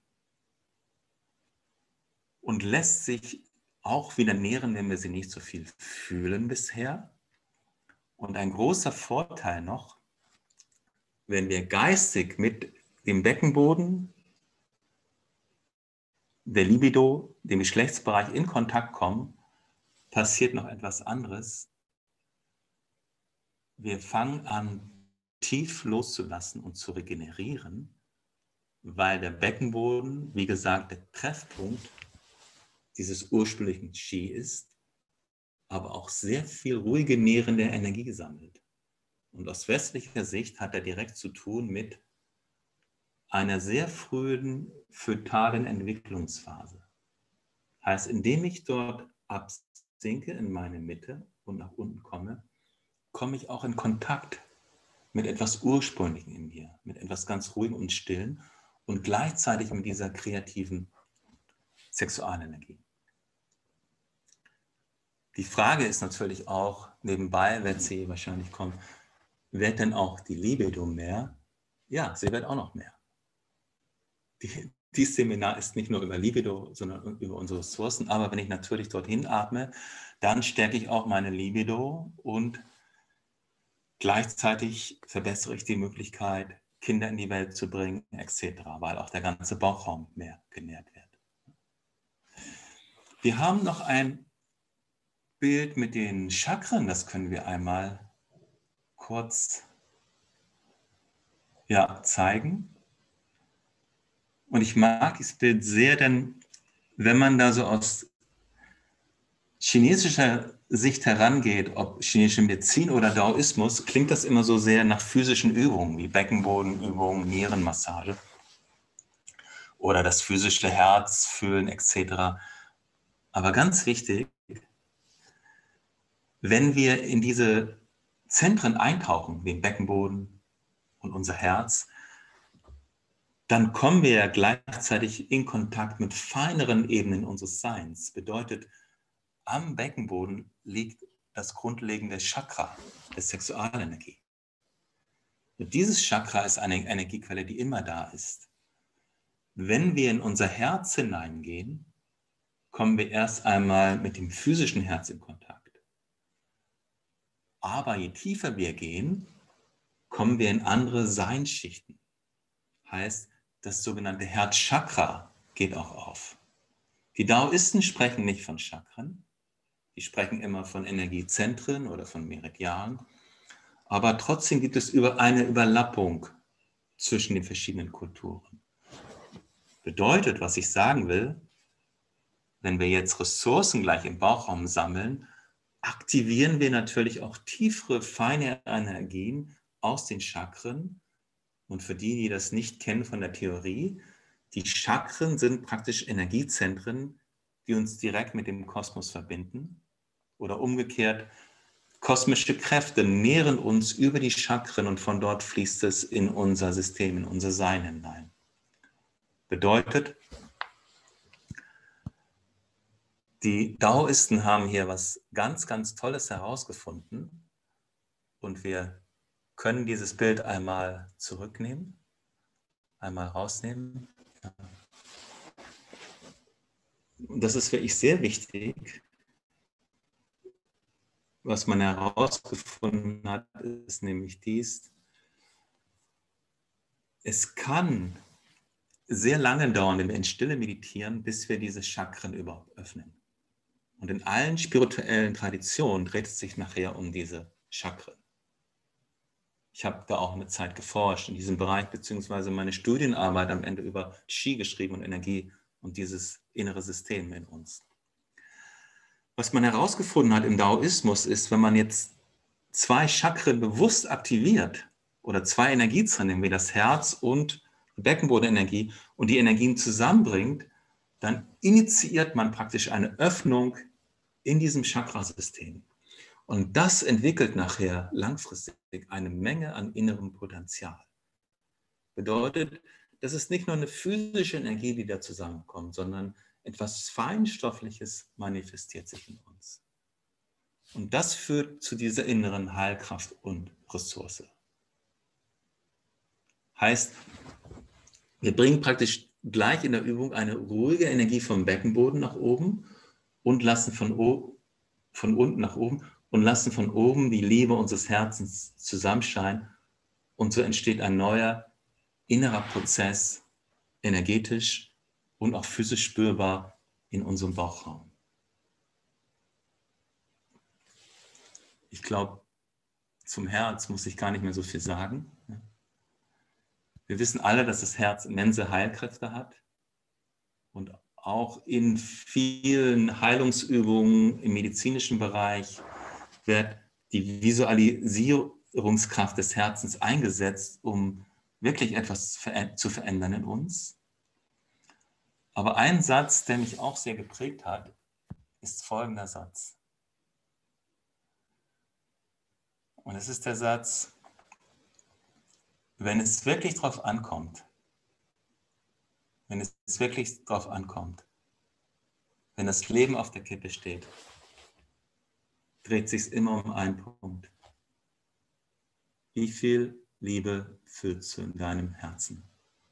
und lässt sich auch wieder nähren, wenn wir sie nicht so viel fühlen bisher. Und ein großer Vorteil noch: Wenn wir geistig mit dem Beckenboden, der Libido, dem Geschlechtsbereich in Kontakt kommen, passiert noch etwas anderes. Wir fangen an, tief loszulassen und zu regenerieren, weil der Beckenboden, wie gesagt, der Treffpunkt dieses ursprünglichen Qi ist, aber auch sehr viel ruhige, nährende Energie sammelt. Und aus westlicher Sicht hat er direkt zu tun mit einer sehr frühen fötalen Entwicklungsphase. Heißt, indem ich dort absinke in meine Mitte und nach unten komme, komme ich auch in Kontakt mit etwas Ursprünglichem in mir, mit etwas ganz Ruhigem und Stillen und gleichzeitig mit dieser kreativen Sexualenergie. Die Frage ist natürlich auch, nebenbei wird sie wahrscheinlich kommen, wird denn auch die Libido mehr? Ja, sie wird auch noch mehr. Dieses Seminar ist nicht nur über Libido, sondern über unsere Ressourcen, aber wenn ich natürlich dorthin atme, dann stärke ich auch meine Libido und gleichzeitig verbessere ich die Möglichkeit, Kinder in die Welt zu bringen, etc., weil auch der ganze Bauchraum mehr genährt wird. Wir haben noch ein Bild mit den Chakren, das können wir einmal kurz zeigen. Und ich mag dieses Bild sehr, denn wenn man da so aus chinesischer Sicht herangeht, ob chinesische Medizin oder Daoismus, klingt das immer so sehr nach physischen Übungen, wie Beckenbodenübungen, Nierenmassage oder das physische Herz fühlen etc. Aber ganz wichtig, wenn wir in diese Zentren eintauchen, den Beckenboden und unser Herz, dann kommen wir ja gleichzeitig in Kontakt mit feineren Ebenen unseres Seins. Bedeutet, am Beckenboden liegt das grundlegende Chakra der Sexualenergie. Und dieses Chakra ist eine Energiequelle, die immer da ist. Wenn wir in unser Herz hineingehen, kommen wir erst einmal mit dem physischen Herz in Kontakt. Aber je tiefer wir gehen, kommen wir in andere Seinsschichten. Heißt, das sogenannte Herzchakra geht auch auf. Die Daoisten sprechen nicht von Chakren, die sprechen immer von Energiezentren oder von Meridianen, aber trotzdem gibt es eine Überlappung zwischen den verschiedenen Kulturen. Bedeutet, was ich sagen will, wenn wir jetzt Ressourcen gleich im Bauchraum sammeln, aktivieren wir natürlich auch tiefere, feine Energien aus den Chakren. Und für die, die das nicht kennen von der Theorie, die Chakren sind praktisch Energiezentren, die uns direkt mit dem Kosmos verbinden. Oder umgekehrt, kosmische Kräfte nähren uns über die Chakren und von dort fließt es in unser System, in unser Sein hinein. Bedeutet, die Daoisten haben hier was ganz, ganz Tolles herausgefunden und wir können dieses Bild einmal zurücknehmen, einmal rausnehmen. Und das ist wirklich sehr wichtig. Was man herausgefunden hat, ist nämlich dies: Es kann sehr lange dauern, wenn wir in Stille meditieren, bis wir diese Chakren überhaupt öffnen. Und in allen spirituellen Traditionen dreht es sich nachher um diese Chakren. Ich habe da auch eine Zeit geforscht in diesem Bereich, beziehungsweise meine Studienarbeit am Ende über Qi geschrieben und Energie und dieses innere System in uns. Was man herausgefunden hat im Daoismus ist, wenn man jetzt 2 Chakren bewusst aktiviert oder 2 Energiezentren wie das Herz und die Beckenbodenenergie und die Energien zusammenbringt, dann initiiert man praktisch eine Öffnung in diesem Chakrasystem. Und das entwickelt nachher langfristig eine Menge an innerem Potenzial. Bedeutet, das ist nicht nur eine physische Energie, die da zusammenkommt, sondern etwas Feinstoffliches manifestiert sich in uns. Und das führt zu dieser inneren Heilkraft und Ressource. Heißt, wir bringen praktisch gleich in der Übung eine ruhige Energie vom Beckenboden nach oben und lassen von unten nach oben und lassen von oben die Liebe unseres Herzens zusammenscheinen. Und so entsteht ein neuer innerer Prozess, energetisch und auch physisch spürbar in unserem Bauchraum. Ich glaube, zum Herz muss ich gar nicht mehr so viel sagen. Wir wissen alle, dass das Herz immense Heilkräfte hat und auch in vielen Heilungsübungen im medizinischen Bereich wird die Visualisierungskraft des Herzens eingesetzt, um wirklich etwas zu verändern in uns. Aber ein Satz, der mich auch sehr geprägt hat, ist folgender Satz. Und es ist der Satz: Wenn es wirklich drauf ankommt, wenn das Leben auf der Kippe steht, dreht sich immer um einen Punkt. Wie viel Liebe fühlst du in deinem Herzen?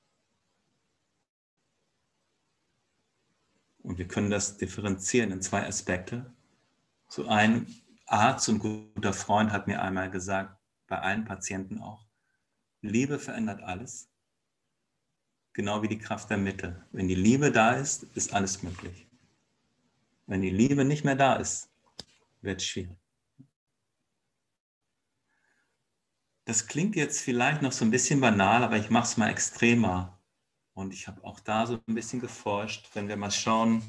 Und wir können das differenzieren in 2 Aspekte. So ein Arzt und guter Freund hat mir einmal gesagt, bei allen Patienten auch: Liebe verändert alles, genau wie die Kraft der Mitte. Wenn die Liebe da ist, ist alles möglich. Wenn die Liebe nicht mehr da ist, wird schwierig. Das klingt jetzt vielleicht noch so ein bisschen banal, aber ich mache es mal extremer. Und ich habe auch da so ein bisschen geforscht, wenn wir mal schauen,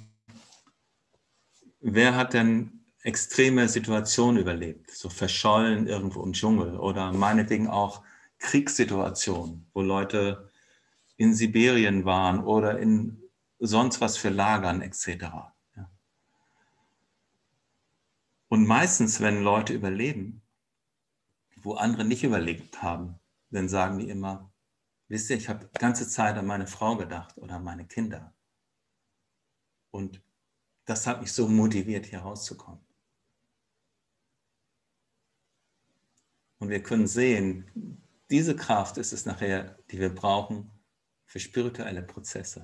wer hat denn extreme Situationen überlebt, so verschollen irgendwo im Dschungel oder meinetwegen auch Kriegssituationen, wo Leute in Sibirien waren oder in sonst was für Lagern etc. Ja. Und meistens, wenn Leute überleben, wo andere nicht überlebt haben, dann sagen die immer, wisst ihr, ich habe die ganze Zeit an meine Frau gedacht oder an meine Kinder. Und das hat mich so motiviert, hier rauszukommen. Und wir können sehen, diese Kraft ist es nachher, die wir brauchen für spirituelle Prozesse.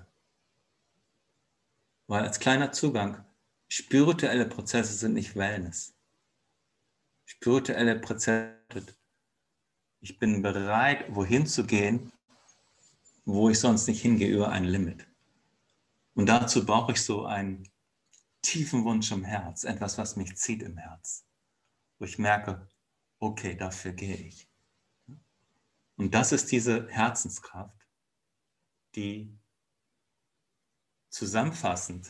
Weil als kleiner Zugang, spirituelle Prozesse sind nicht Wellness. Spirituelle Prozesse, ich bin bereit, wohin zu gehen, wo ich sonst nicht hingehe, über ein Limit. Und dazu brauche ich so einen tiefen Wunsch im Herz, etwas, was mich zieht im Herz. Wo ich merke, okay, dafür gehe ich. Und das ist diese Herzenskraft, die zusammenfassend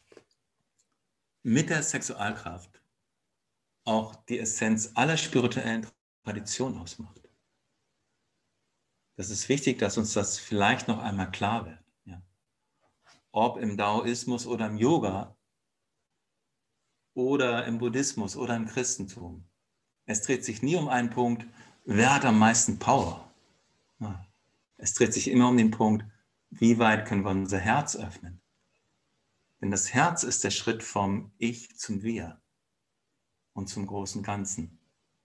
mit der Sexualkraft auch die Essenz aller spirituellen Traditionen ausmacht. Das ist wichtig, dass uns das vielleicht noch einmal klar wird. Ja. Ob im Daoismus oder im Yoga oder im Buddhismus oder im Christentum. Es dreht sich nie um einen Punkt, wer hat am meisten Power. Ja. Es dreht sich immer um den Punkt, wie weit können wir unser Herz öffnen. Denn das Herz ist der Schritt vom Ich zum Wir und zum großen Ganzen.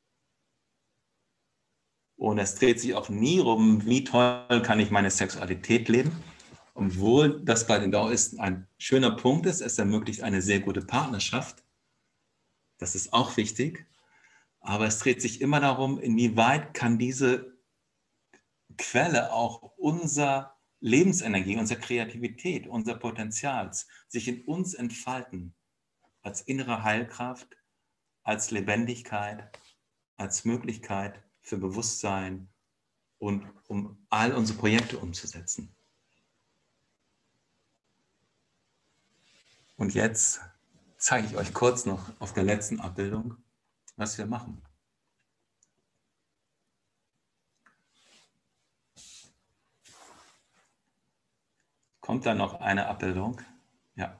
Und es dreht sich auch nie um, wie toll kann ich meine Sexualität leben, obwohl das bei den Daoisten ein schöner Punkt ist. Es ermöglicht eine sehr gute Partnerschaft. Das ist auch wichtig. Aber es dreht sich immer darum, inwieweit kann diese Quelle auch unserer Lebensenergie, unserer Kreativität, unser Potenzial sich in uns entfalten, als innere Heilkraft, als Lebendigkeit, als Möglichkeit für Bewusstsein und um all unsere Projekte umzusetzen. Und jetzt zeige ich euch kurz noch auf der letzten Abbildung, was wir machen. Kommt da noch eine Abbildung? Ja.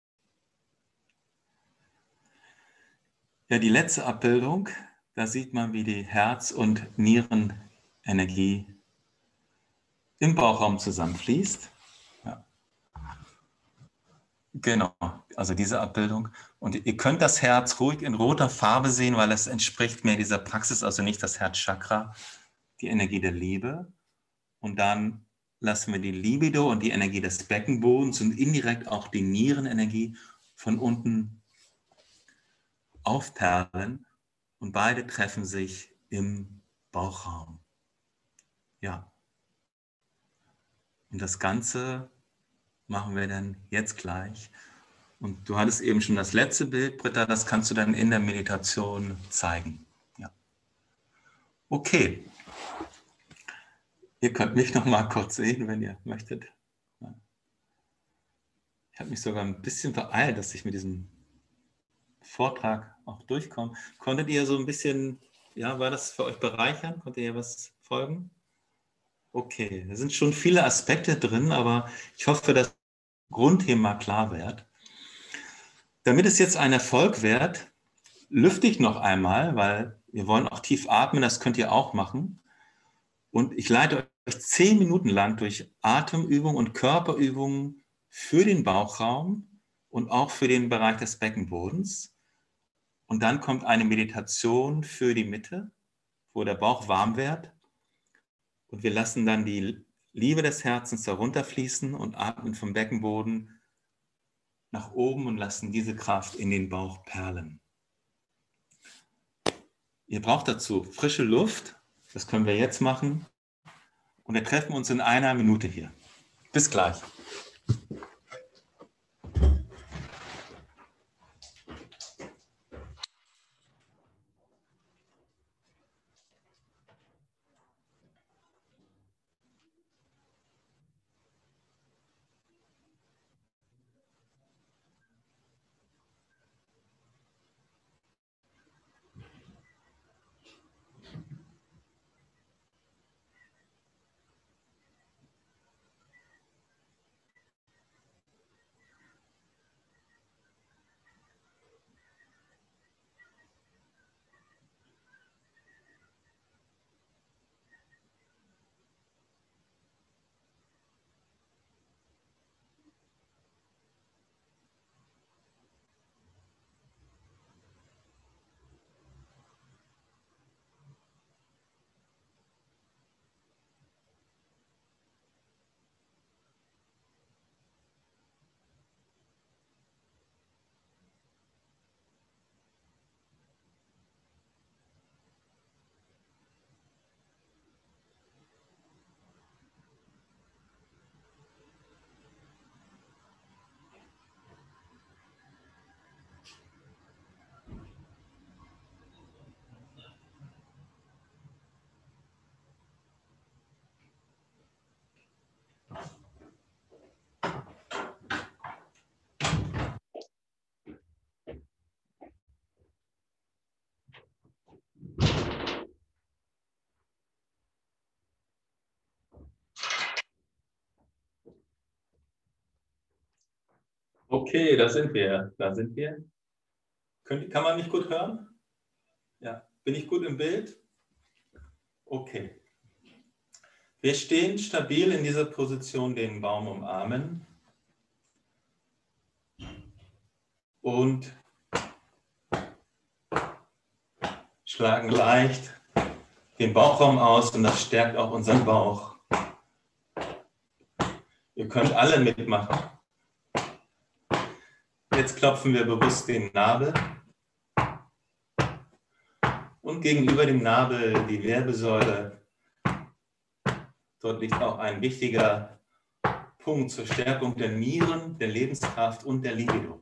Ja, die letzte Abbildung, da sieht man, wie die Herz- und Nierenenergie im Bauchraum zusammenfließt. Ja. Genau, also diese Abbildung. Und ihr könnt das Herz ruhig in roter Farbe sehen, weil es entspricht mehr dieser Praxis, also nicht das Herzchakra, die Energie der Liebe. Und dann lassen wir die Libido und die Energie des Beckenbodens und indirekt auch die Nierenenergie von unten aufperlen und beide treffen sich im Bauchraum. Ja. Und das Ganze machen wir dann jetzt gleich. Und du hattest eben schon das letzte Bild, Britta, das kannst du dann in der Meditation zeigen. Ja. Okay. Ihr könnt mich noch mal kurz sehen, wenn ihr möchtet. Ich habe mich sogar ein bisschen beeilt, dass ich mit diesem Vortrag auch durchkomme. Konntet ihr so ein bisschen, ja, war das für euch bereichernd? Konntet ihr was folgen? Okay, da sind schon viele Aspekte drin, aber ich hoffe, dass das Grundthema klar wird. Damit es jetzt ein Erfolg wird, lüfte ich noch einmal, weil wir wollen auch tief atmen, das könnt ihr auch machen. Und ich leite euch 10 Minuten lang durch Atemübungen und Körperübungen für den Bauchraum und auch für den Bereich des Beckenbodens. Und dann kommt eine Meditation für die Mitte, wo der Bauch warm wird. Und wir lassen dann die Liebe des Herzens herunterfließen und atmen vom Beckenboden nach oben und lassen diese Kraft in den Bauch perlen. Ihr braucht dazu frische Luft, das können wir jetzt machen. Und wir treffen uns in einer Minute hier. Bis gleich. Okay, da sind wir. Da sind wir. Kann man mich gut hören? Ja. Bin ich gut im Bild? Okay. Wir stehen stabil in dieser Position, den Baum umarmen und schlagen leicht den Bauchraum aus und das stärkt auch unseren Bauch. Ihr könnt alle mitmachen. Jetzt klopfen wir bewusst den Nabel und gegenüber dem Nabel die Wirbelsäule. Dort liegt auch ein wichtiger Punkt zur Stärkung der Nieren, der Lebenskraft und der Libido.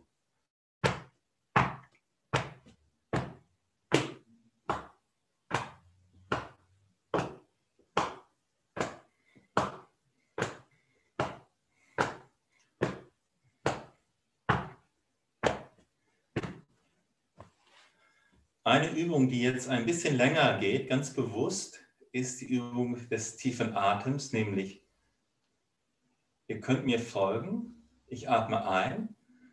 Eine Übung, die jetzt ein bisschen länger geht, ganz bewusst, ist die Übung des tiefen Atems, nämlich ihr könnt mir folgen. Ich atme ein.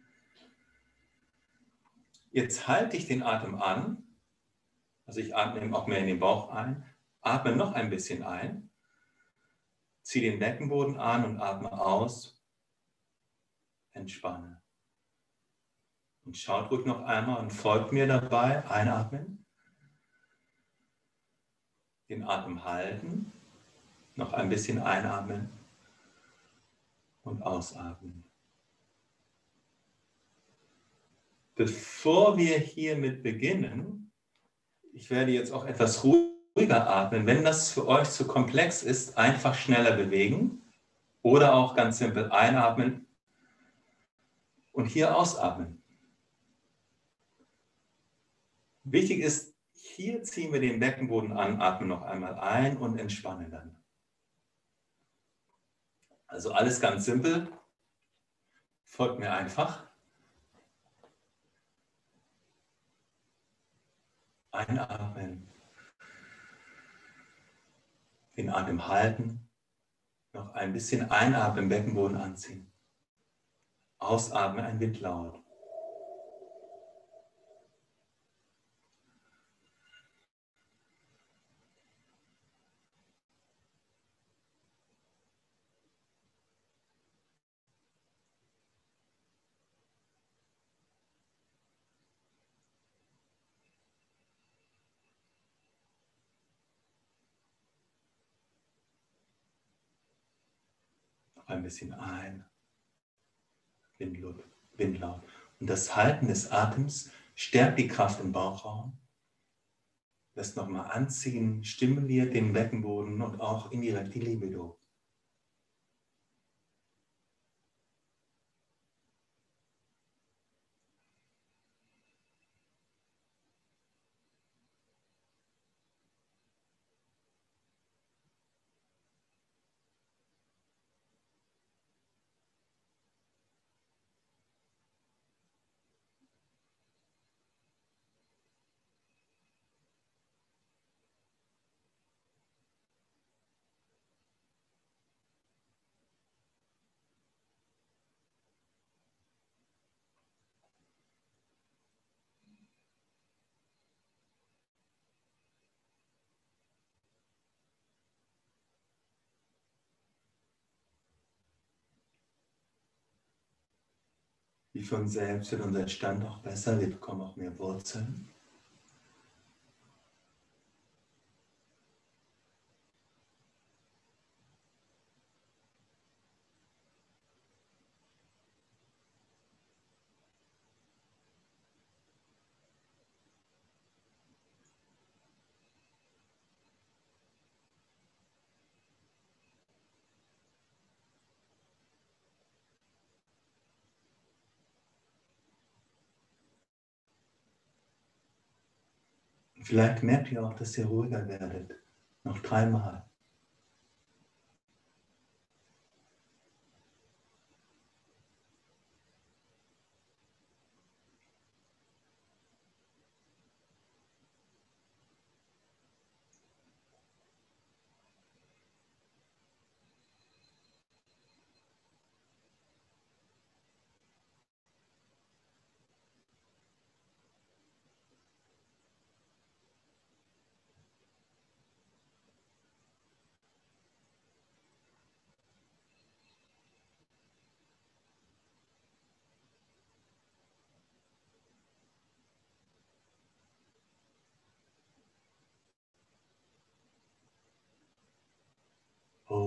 Jetzt halte ich den Atem an. Also ich atme auch mehr in den Bauch ein. Atme noch ein bisschen ein. Ziehe den Beckenboden an und atme aus. Entspanne. Und schaut ruhig noch einmal und folgt mir dabei. Einatmen. Den Atem halten. Noch ein bisschen einatmen. Und ausatmen. Bevor wir hiermit beginnen, ich werde jetzt auch etwas ruhiger atmen. Wenn das für euch zu komplex ist, einfach schneller bewegen oder auch ganz simpel einatmen und hier ausatmen. Wichtig ist, hier ziehen wir den Beckenboden an, atmen noch einmal ein und entspannen dann. Also alles ganz simpel. Folgt mir einfach. Einatmen. Den Atem halten. Noch ein bisschen einatmen, Beckenboden anziehen. Ausatmen, ein Windlaut. Noch ein bisschen ein. Windlaut. Und das Halten des Atems stärkt die Kraft im Bauchraum. Lässt nochmal anziehen, stimuliert den Beckenboden und auch indirekt die Libido. Wie von selbst wird unser Stand auch besser, wir bekommen auch mehr Wurzeln. Vielleicht merkt ihr auch, dass ihr ruhiger werdet. Noch 3-mal.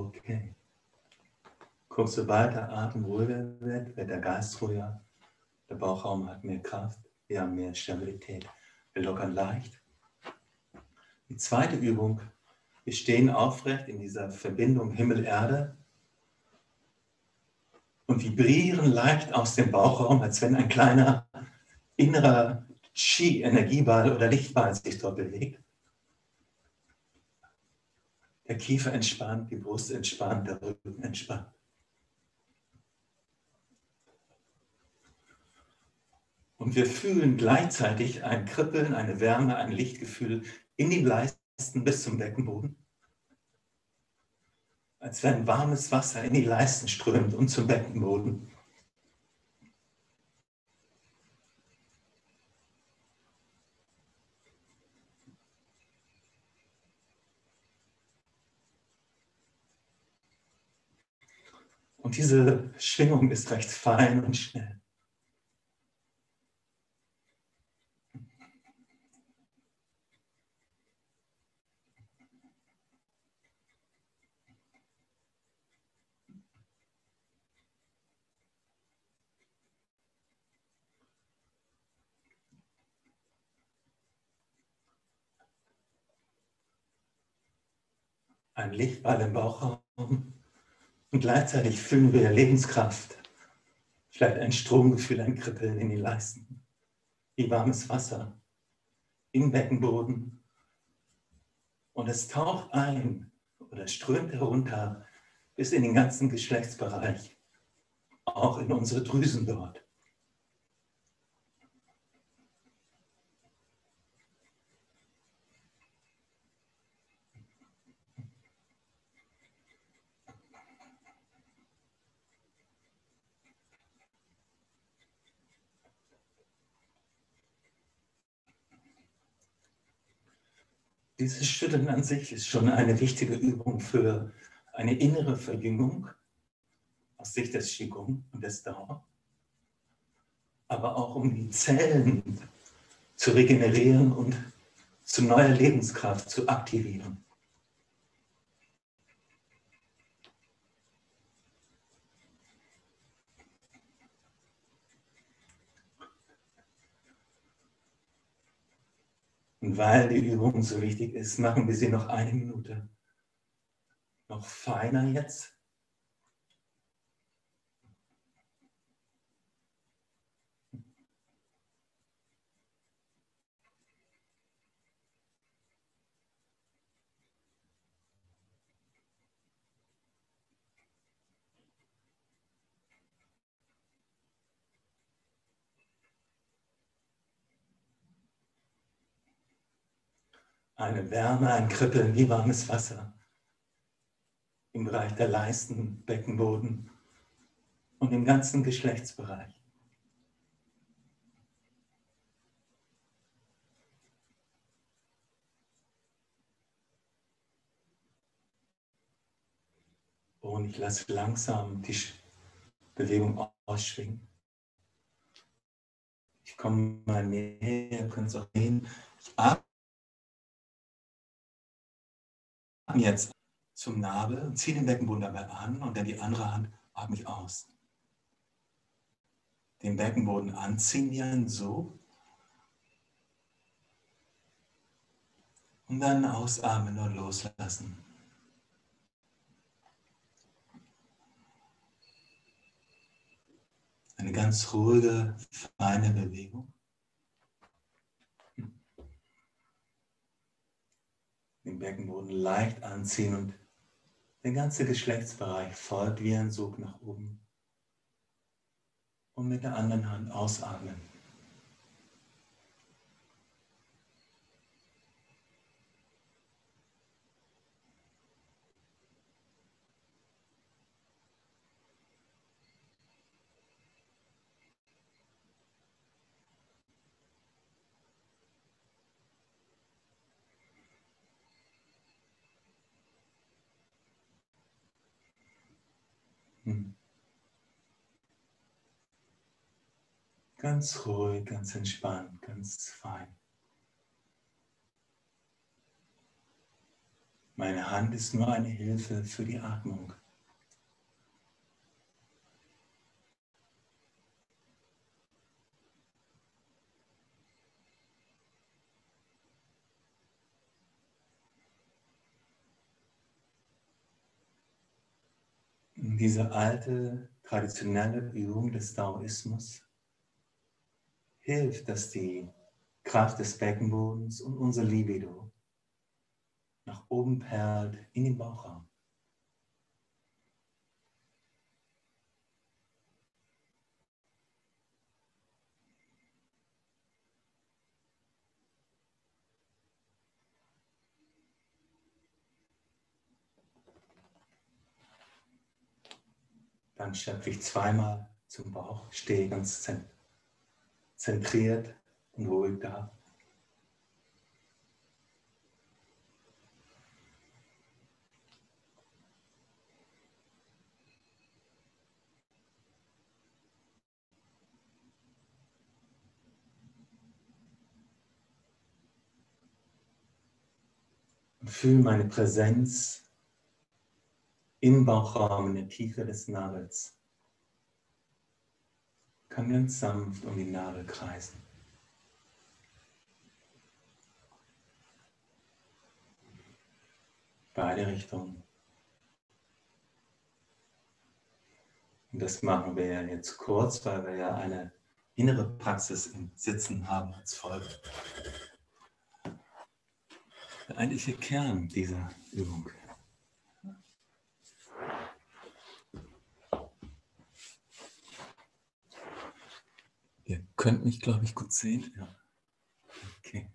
Okay. Guck, sobald der Atem ruhiger wird, wird der Geist ruhiger. Der Bauchraum hat mehr Kraft, wir haben mehr Stabilität. Wir lockern leicht. Die zweite Übung, wir stehen aufrecht in dieser Verbindung Himmel-Erde und vibrieren leicht aus dem Bauchraum, als wenn ein kleiner innerer Qi-Energieball oder Lichtball sich dort bewegt. Der Kiefer entspannt, die Brust entspannt, der Rücken entspannt. Und wir fühlen gleichzeitig ein Kribbeln, eine Wärme, ein Lichtgefühl in den Leisten bis zum Beckenboden. Als wenn warmes Wasser in die Leisten strömt und zum Beckenboden. Und diese Schwingung ist recht fein und schnell. Ein Lichtball im Bauchraum und gleichzeitig fühlen wir Lebenskraft. Vielleicht ein Stromgefühl, ein Kribbeln in die Leisten, wie warmes Wasser im Beckenboden. Und es taucht ein oder strömt herunter bis in den ganzen Geschlechtsbereich, auch in unsere Drüsen dort. Dieses Schütteln an sich ist schon eine wichtige Übung für eine innere Verjüngung aus Sicht des Qigong und des Dao, aber auch um die Zellen zu regenerieren und zu neuer Lebenskraft zu aktivieren. Und weil die Übung so wichtig ist, machen wir sie noch eine Minute. Noch feiner jetzt. Eine Wärme, ein Kribbeln wie warmes Wasser im Bereich der Leisten, Beckenboden und im ganzen Geschlechtsbereich. Und ich lasse langsam die Bewegung ausschwingen. Ich komme mal näher, ihr könnt es auch sehen. Ich atme jetzt zum Nabel und ziehe den Beckenboden dabei an und dann die andere Hand atme ich aus. Den Beckenboden anziehen wie ein Sog und dann ausatmen und loslassen. Eine ganz ruhige, feine Bewegung. Den Beckenboden leicht anziehen und der ganze Geschlechtsbereich folgt wie ein Sog nach oben. Und mit der anderen Hand ausatmen. Ganz ruhig, ganz entspannt, ganz fein. Meine Hand ist nur eine Hilfe für die Atmung. Diese alte, traditionelle Übung des Daoismus hilft, dass die Kraft des Beckenbodens und unser Libido nach oben perlt in den Bauchraum. Dann schöpfe ich zweimal zum Bauch, stehe ganz zentriert und ruhig da. Und fühle meine Präsenz im Bauchraum, in der Tiefe des Nabels. Kann ganz sanft um den Nabel kreisen. Beide Richtungen. Und das machen wir ja jetzt kurz, weil wir ja eine innere Praxis im Sitzen haben als Folge. Der eigentliche Kern dieser Übung. Ihr könnt mich, glaube ich, gut sehen. Ja. Okay.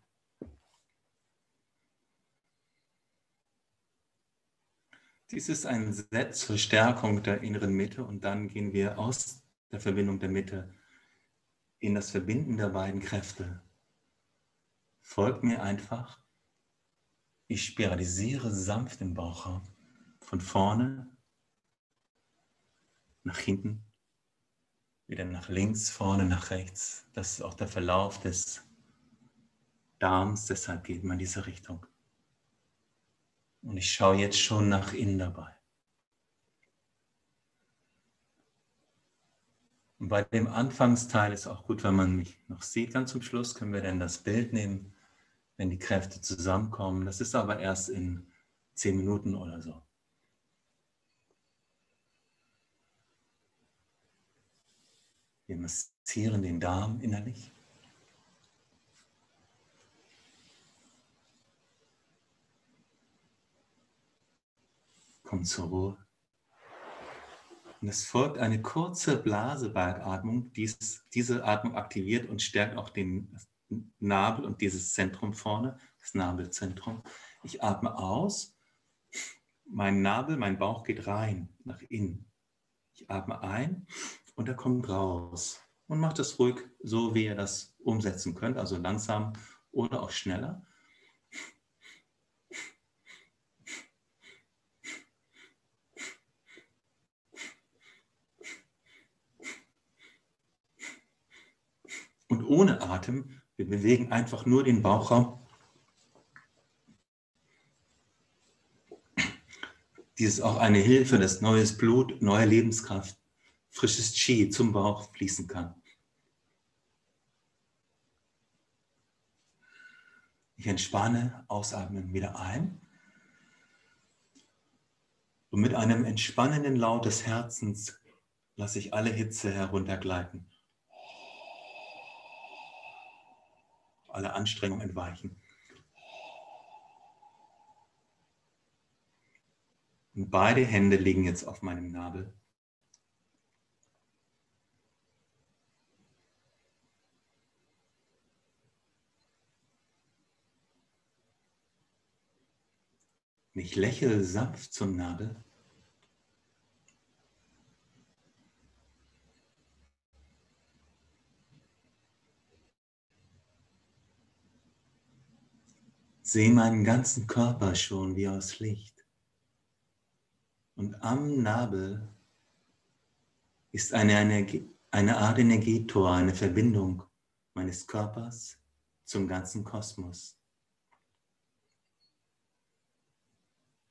Dies ist ein Set zur Stärkung der inneren Mitte und dann gehen wir aus der Verbindung der Mitte in das Verbinden der beiden Kräfte. Folgt mir einfach. Ich spiralisiere sanft im Bauchraum. Von vorne nach hinten. Wieder nach links, vorne, nach rechts. Das ist auch der Verlauf des Darms, deshalb geht man in diese Richtung. Und ich schaue jetzt schon nach innen dabei. Und bei dem Anfangsteil ist auch gut, wenn man mich noch sieht. Ganz zum Schluss können wir dann das Bild nehmen, wenn die Kräfte zusammenkommen. Das ist aber erst in 10 Minuten oder so. Wir massieren den Darm innerlich. Kommt zur Ruhe. Und es folgt eine kurze Blasebalgatmung. Diese Atmung aktiviert und stärkt auch den Nabel und dieses Zentrum vorne, das Nabelzentrum. Ich atme aus. Mein Nabel, mein Bauch geht rein, nach innen. Ich atme ein und er kommt raus. Und macht das ruhig so, wie ihr das umsetzen könnt, also langsam oder auch schneller. Und ohne Atem, wir bewegen einfach nur den Bauchraum. Dies ist auch eine Hilfe, dass neues Blut, neue Lebenskraft, frisches Qi zum Bauch fließen kann. Ich entspanne, ausatmen wieder ein. Und mit einem entspannenden Laut des Herzens lasse ich alle Hitze heruntergleiten. Alle Anstrengungen entweichen. Und beide Hände liegen jetzt auf meinem Nabel. Und ich lächle sanft zum Nabel. Sehe meinen ganzen Körper schon wie aus Licht. Und am Nabel ist eine Art Energietor, eine Verbindung meines Körpers zum ganzen Kosmos.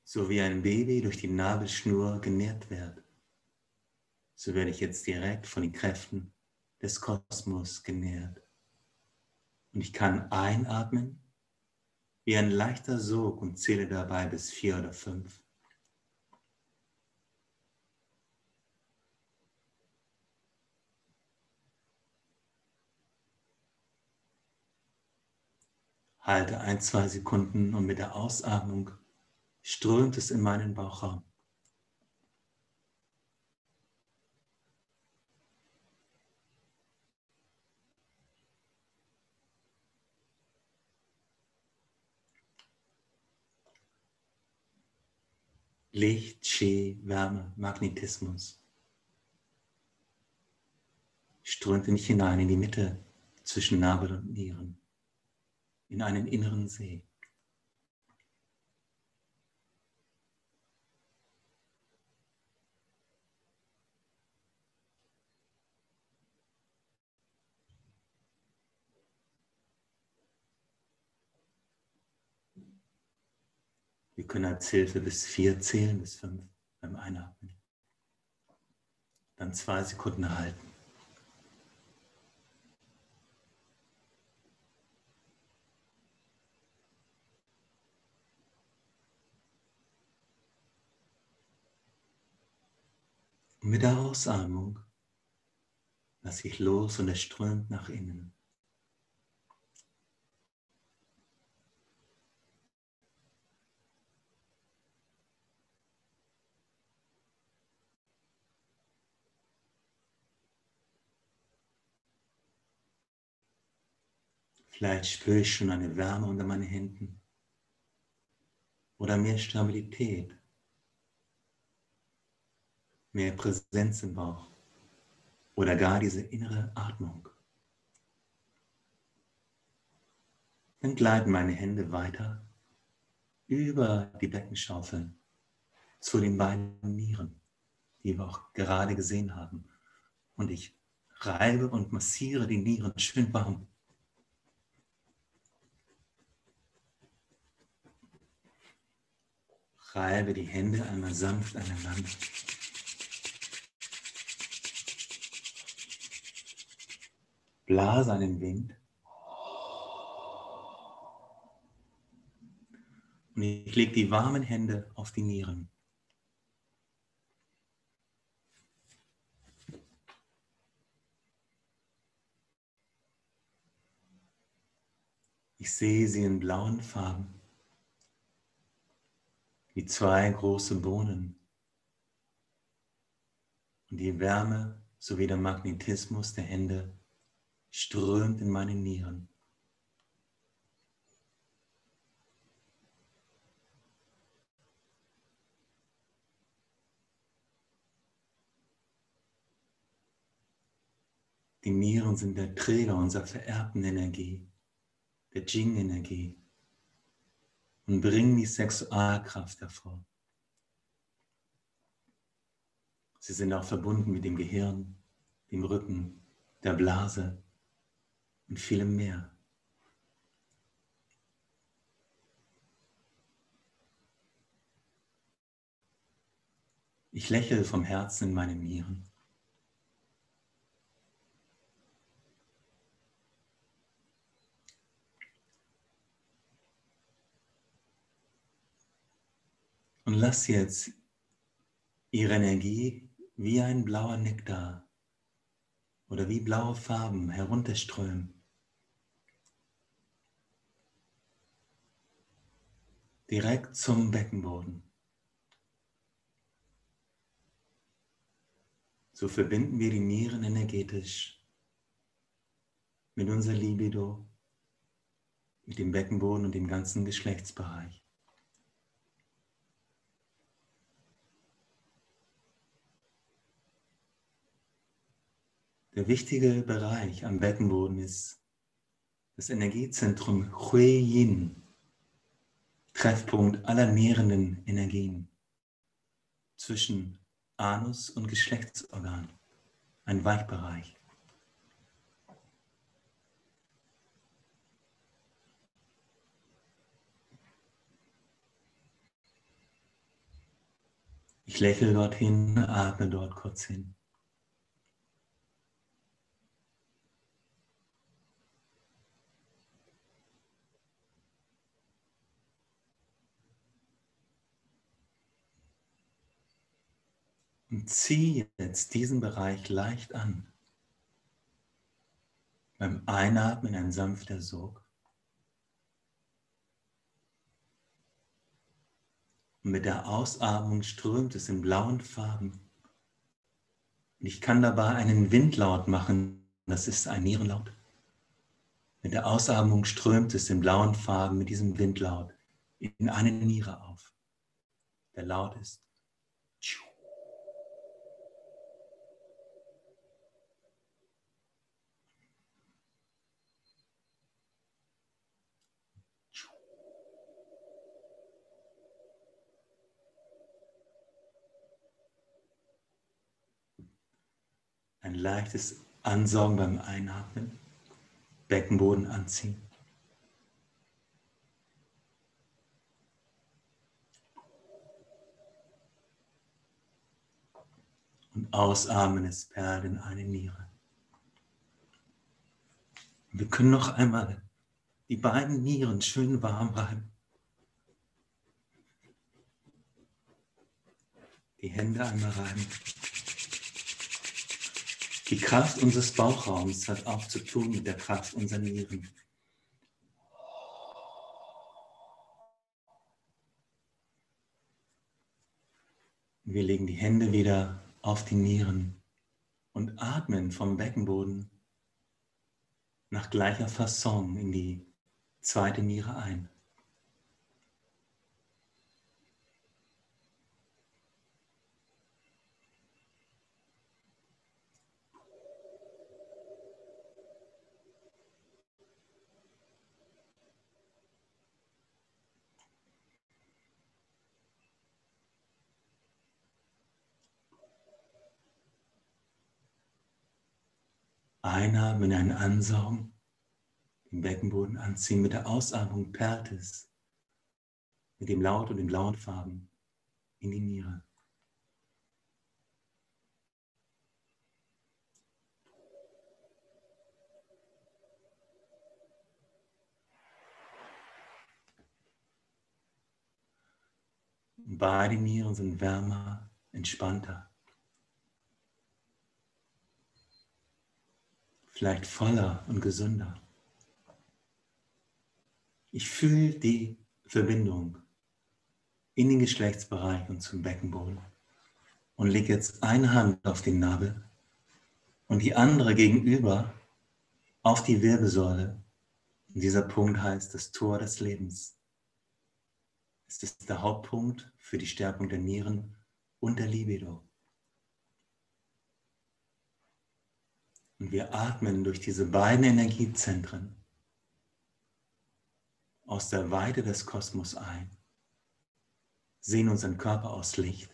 So wie ein Baby durch die Nabelschnur genährt wird, so werde ich jetzt direkt von den Kräften des Kosmos genährt. Und ich kann einatmen wie ein leichter Sog und zähle dabei bis 4 oder 5. Halte 1-2 Sekunden und mit der Ausatmung strömt es in meinen Bauchraum. Licht, Qi, Wärme, Magnetismus strömt in mich hinein in die Mitte zwischen Nabel und Nieren, in einen inneren See. Wir können als Hilfe bis 4 zählen, bis 5 beim Einatmen. Dann 2 Sekunden halten. Und mit der Ausatmung lasse ich los und es strömt nach innen. Vielleicht spüre ich schon eine Wärme unter meinen Händen oder mehr Stabilität, mehr Präsenz im Bauch oder gar diese innere Atmung. Dann gleiten meine Hände weiter über die Beckenschaufeln zu den beiden Nieren, die wir auch gerade gesehen haben. Und ich reibe und massiere die Nieren schön warm. Reibe die Hände einmal sanft aneinander. Blase einen Wind. Und ich lege die warmen Hände auf die Nieren. Ich sehe sie in blauen Farben, wie 2 große Bohnen. Und die Wärme sowie der Magnetismus der Hände strömt in meine Nieren. Die Nieren sind der Träger unserer vererbten Energie, der Jing-Energie, und bringen die Sexualkraft hervor. Sie sind auch verbunden mit dem Gehirn, dem Rücken, der Blase und vielem mehr. Ich lächle vom Herzen in meinen Nieren. Und lass jetzt ihre Energie wie ein blauer Nektar oder wie blaue Farben herunterströmen. Direkt zum Beckenboden. So verbinden wir die Nieren energetisch mit unserer Libido, mit dem Beckenboden und dem ganzen Geschlechtsbereich. Der wichtige Bereich am Beckenboden ist das Energiezentrum Hui Yin, Treffpunkt aller nährenden Energien zwischen Anus und Geschlechtsorgan, ein Weichbereich. Ich lächle dorthin, atme dort kurz hin. Und ziehe jetzt diesen Bereich leicht an. Beim Einatmen ein sanfter Sog. Und mit der Ausatmung strömt es in blauen Farben. Und ich kann dabei einen Windlaut machen, das ist ein Nierenlaut. Mit der Ausatmung strömt es in blauen Farben mit diesem Windlaut in eine Niere auf. Der Laut ist tschu. Ein leichtes Ansaugen beim Einatmen, Beckenboden anziehen. Und ausatmen, es perlt in eine Niere. Und wir können noch einmal die beiden Nieren schön warm reiben. Die Hände einmal reiben. Die Kraft unseres Bauchraums hat auch zu tun mit der Kraft unserer Nieren. Wir legen die Hände wieder auf die Nieren und atmen vom Beckenboden nach gleicher Fasson in die zweite Niere ein. Einatmen, einen Ansaugen, den Beckenboden anziehen. Mit der Ausatmung perlt es mit dem Laut und den blauen Farben in die Niere. Beide Nieren sind wärmer, entspannter. Vielleicht voller und gesünder. Ich fühle die Verbindung in den Geschlechtsbereich und zum Beckenboden und lege jetzt eine Hand auf den Nabel und die andere gegenüber auf die Wirbelsäule. Und dieser Punkt heißt das Tor des Lebens. Es ist der Hauptpunkt für die Stärkung der Nieren und der Libido. Und wir atmen durch diese beiden Energiezentren aus der Weite des Kosmos ein, sehen unseren Körper aus Licht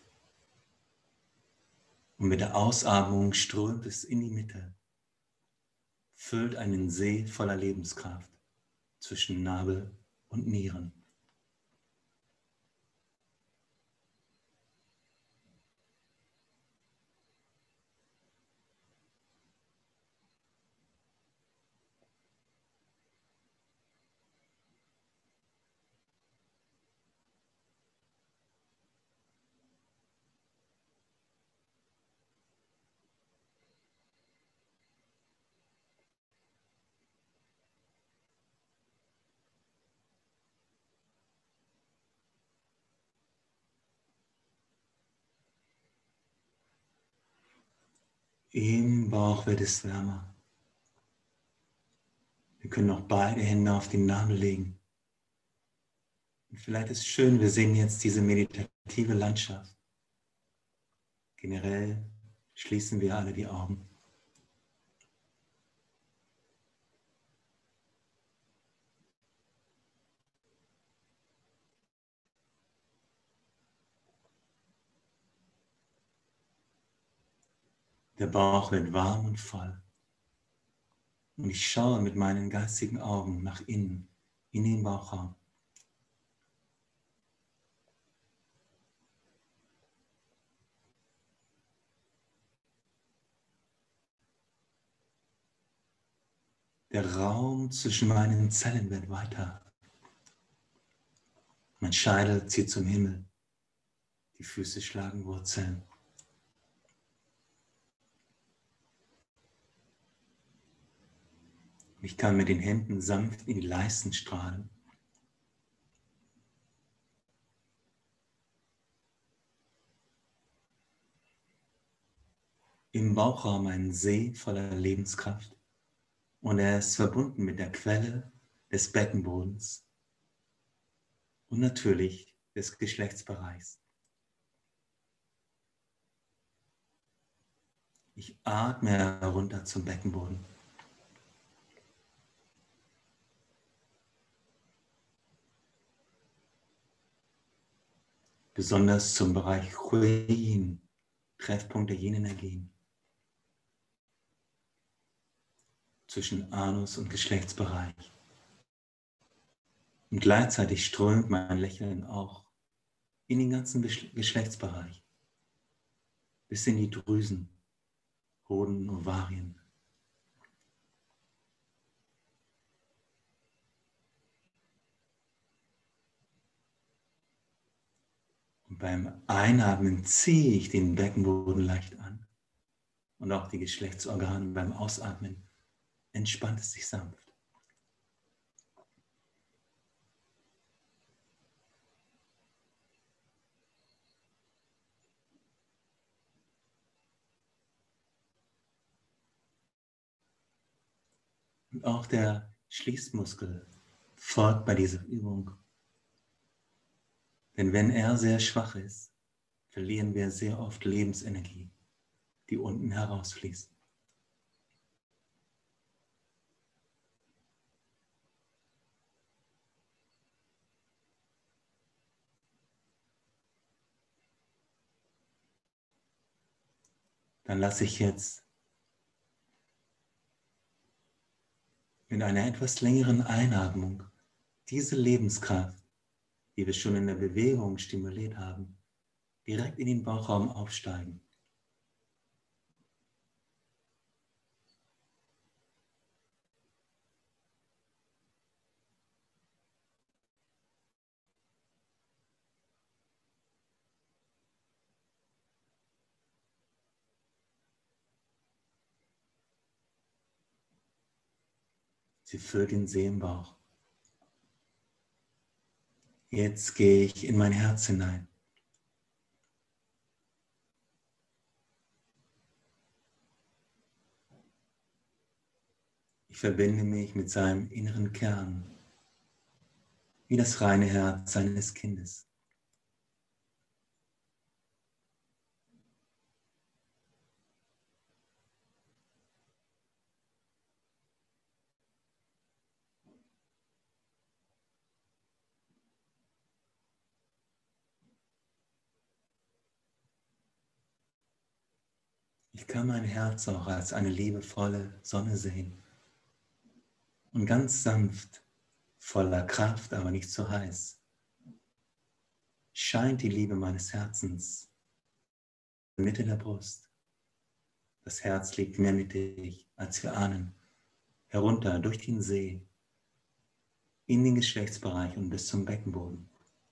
und mit der Ausatmung strömt es in die Mitte, füllt einen See voller Lebenskraft zwischen Nabel und Nieren. Im Bauch wird es wärmer. Wir können auch beide Hände auf den Nabel legen. Und vielleicht ist es schön, wir sehen jetzt diese meditative Landschaft. Generell schließen wir alle die Augen. Der Bauch wird warm und voll. Und ich schaue mit meinen geistigen Augen nach innen, in den Bauchraum. Der Raum zwischen meinen Zellen wird weiter. Mein Scheitel zieht zum Himmel. Die Füße schlagen Wurzeln. Ich kann mit den Händen sanft in die Leisten strahlen. Im Bauchraum ein See voller Lebenskraft und er ist verbunden mit der Quelle des Beckenbodens und natürlich des Geschlechtsbereichs. Ich atme herunter zum Beckenboden. Besonders zum Bereich Yin, Treffpunkt der Yin-Energien. Zwischen Anus und Geschlechtsbereich. Und gleichzeitig strömt mein Lächeln auch in den ganzen Geschlechtsbereich. Bis in die Drüsen, Hoden, Ovarien. Und beim Einatmen ziehe ich den Beckenboden leicht an. Und auch die Geschlechtsorgane beim Ausatmen entspannt es sich sanft. Und auch der Schließmuskel folgt bei dieser Übung. Denn wenn er sehr schwach ist, verlieren wir sehr oft Lebensenergie, die unten herausfließt. Dann lasse ich jetzt mit einer etwas längeren Einatmung diese Lebenskraft, die wir schon in der Bewegung stimuliert haben, direkt in den Bauchraum aufsteigen. Sie füllt den See im Bauch. Jetzt gehe ich in mein Herz hinein. Ich verbinde mich mit seinem inneren Kern, wie das reine Herz seines Kindes. Ich kann mein Herz auch als eine liebevolle Sonne sehen und ganz sanft, voller Kraft, aber nicht zu heiß, scheint die Liebe meines Herzens in der Mitte der Brust. Das Herz liegt mehr mittig, als wir ahnen, herunter durch den See, in den Geschlechtsbereich und bis zum Beckenboden.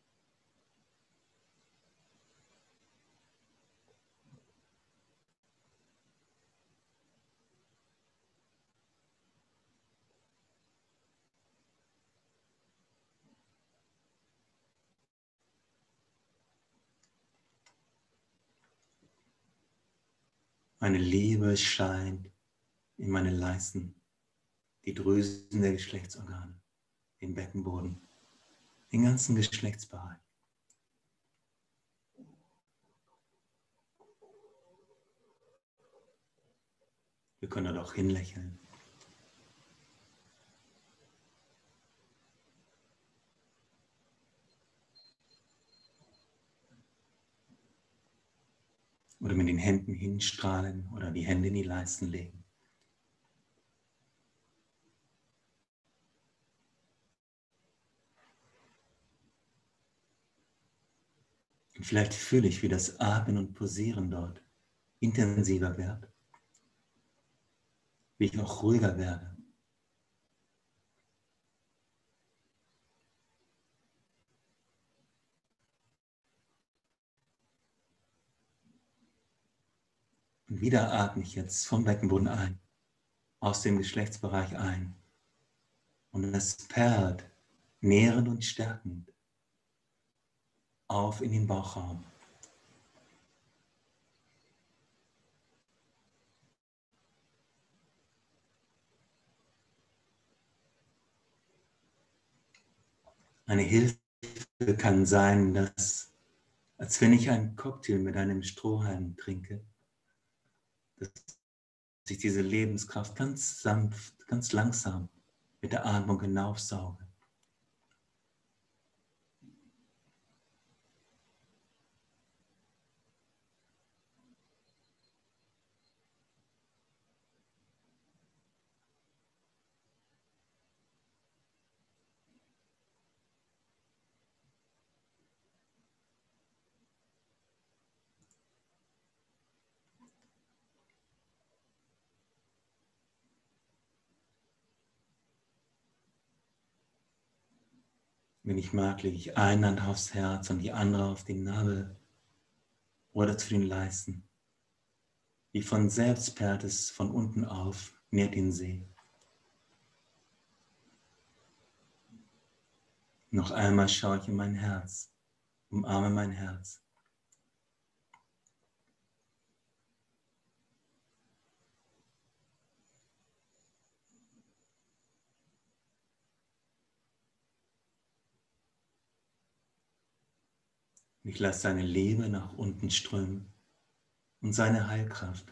Meine Liebe scheint in meine Leisten, die Drüsen der Geschlechtsorgane, den Beckenboden, den ganzen Geschlechtsbereich. Wir können dort auch hinlächeln. Oder mit den Händen hinstrahlen oder die Hände in die Leisten legen. Und vielleicht fühle ich, wie das Atmen und Posieren dort intensiver wird, wie ich auch ruhiger werde, Und wieder atme ich jetzt vom Beckenboden ein, aus dem Geschlechtsbereich ein. Und es perlt, nährend und stärkend, auf in den Bauchraum. Eine Hilfe kann sein, dass, als wenn ich einen Cocktail mit einem Strohhalm trinke, dass ich diese Lebenskraft ganz sanft, ganz langsam mit der Atmung hinaufsauge. Wenn ich mag, lege ich eine Hand aufs Herz und die andere auf den Nabel oder zu den Leisten. Wie von selbst perlt es von unten auf, nährt den See. Noch einmal schaue ich in mein Herz, umarme mein Herz. Und ich lasse seine Liebe nach unten strömen und seine Heilkraft.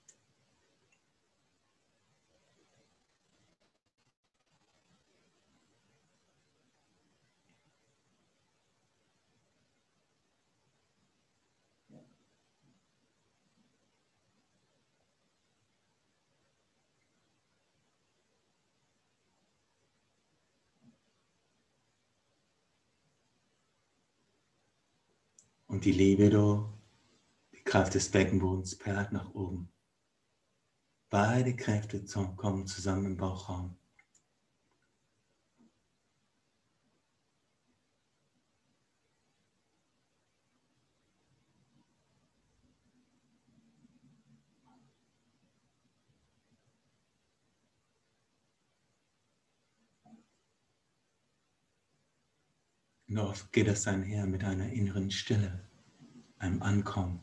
Und die Libido, die Kraft des Beckenbodens, perlt nach oben. Beide Kräfte kommen zusammen im Bauchraum. Und oft geht das einher mit einer inneren Stille, einem Ankommen.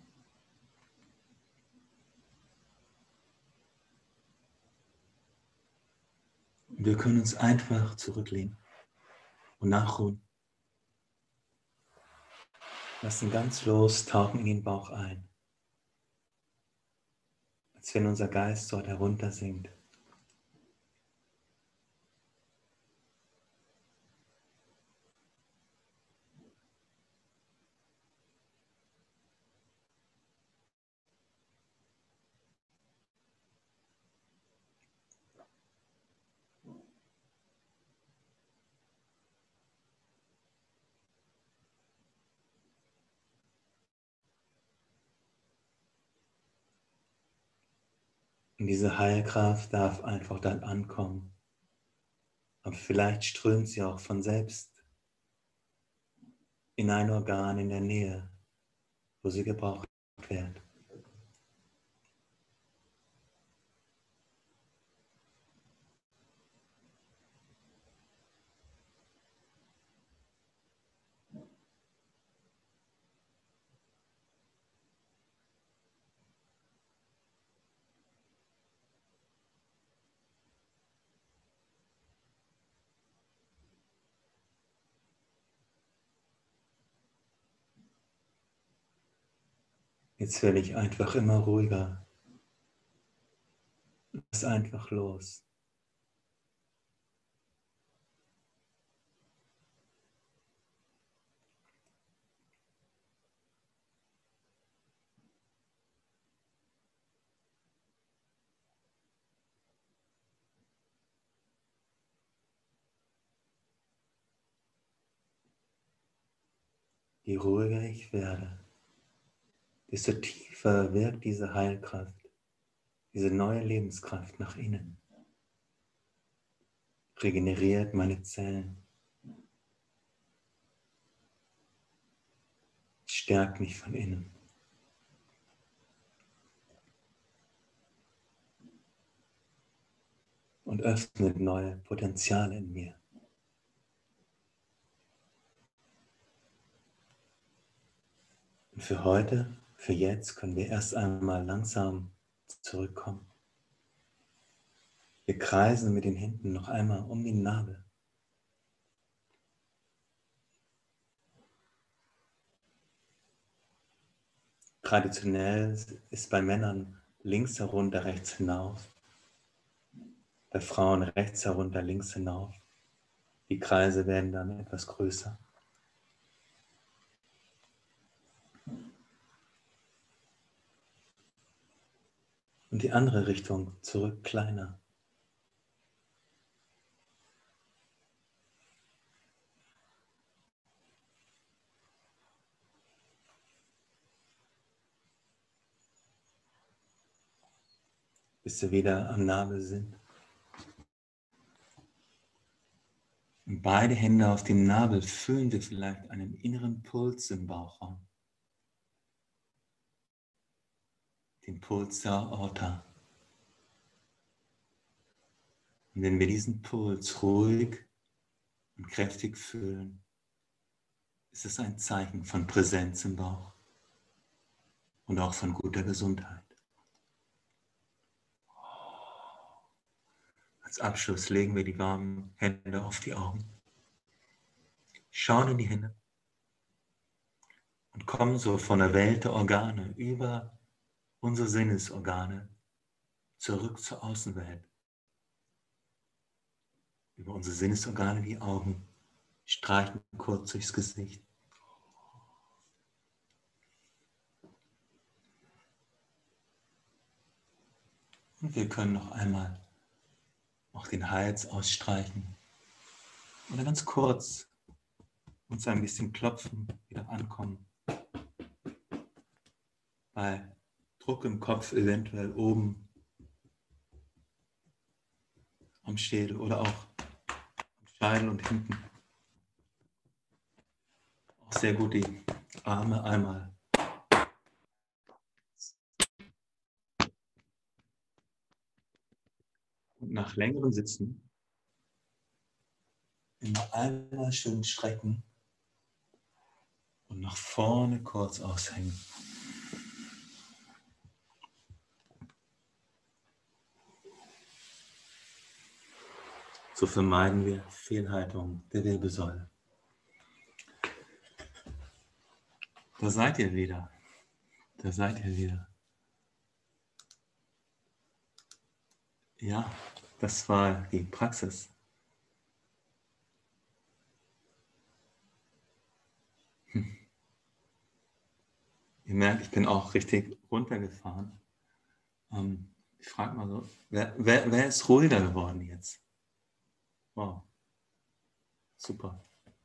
Und wir können uns einfach zurücklehnen und nachruhen. Lassen ganz los, tauchen in den Bauch ein, als wenn unser Geist dort heruntersinkt. Und diese Heilkraft darf einfach dann ankommen. Aber vielleicht strömt sie auch von selbst in ein Organ in der Nähe, wo sie gebraucht wird. Jetzt werde ich einfach immer ruhiger. Lass einfach los. Je ruhiger ich werde, desto tiefer wirkt diese Heilkraft, diese neue Lebenskraft nach innen. Regeneriert meine Zellen, stärkt mich von innen. und öffnet neue Potenziale in mir. Und für heute, für jetzt können wir erst einmal langsam zurückkommen. Wir kreisen mit den Händen noch einmal um den Nabel. Traditionell ist bei Männern links herunter, rechts hinauf. Bei Frauen rechts herunter, links hinauf. Die Kreise werden dann etwas größer. Und die andere Richtung zurück kleiner. Bis wir wieder am Nabel sind. Und beide Hände auf dem Nabel fühlen wir vielleicht einen inneren Puls im Bauchraum. Den Puls der Aorta. Und wenn wir diesen Puls ruhig und kräftig fühlen, ist es ein Zeichen von Präsenz im Bauch und auch von guter Gesundheit. Als Abschluss legen wir die warmen Hände auf die Augen, schauen in die Hände und kommen so von der Welt der Organe über unsere Sinnesorgane zurück zur Außenwelt. Über unsere Sinnesorgane die Augen, streichen kurz durchs Gesicht. Und wir können noch einmal auch den Hals ausstreichen oder ganz kurz uns ein bisschen klopfen, wieder ankommen. Bei Druck im Kopf eventuell oben am Schädel oder auch am Scheitel und hinten. Auch sehr gut die Arme einmal. Und nach längerem Sitzen immer einmal schön strecken und nach vorne kurz aushängen. So vermeiden wir Fehlhaltung der Wirbelsäule. Da seid ihr wieder. Da seid ihr wieder. Ja, das war die Praxis. Ihr merkt, ich bin auch richtig runtergefahren. Ich frage mal so, wer ist ruhiger geworden jetzt? Wow, super.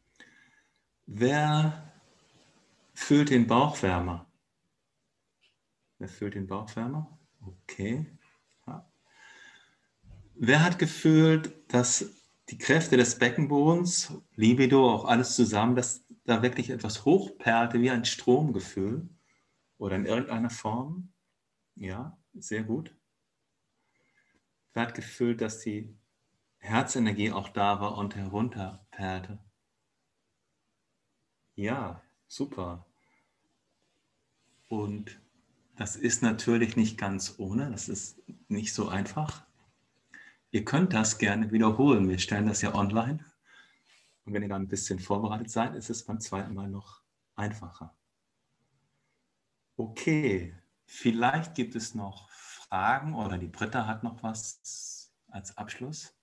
Wer fühlt den Bauch wärmer? Wer fühlt den Bauch wärmer? Okay. Ja. Wer hat gefühlt, dass die Kräfte des Beckenbodens, Libido, auch alles zusammen, dass da wirklich etwas hochperlte wie ein Stromgefühl oder in irgendeiner Form? Ja, sehr gut. Wer hat gefühlt, dass die Herzenergie auch da war und herunterperlte? Ja, super. Und das ist natürlich nicht ganz ohne, das ist nicht so einfach. Ihr könnt das gerne wiederholen, wir stellen das ja online. Und wenn ihr dann ein bisschen vorbereitet seid, ist es beim zweiten Mal noch einfacher. Okay, vielleicht gibt es noch Fragen oder die Britta hat noch was als Abschluss.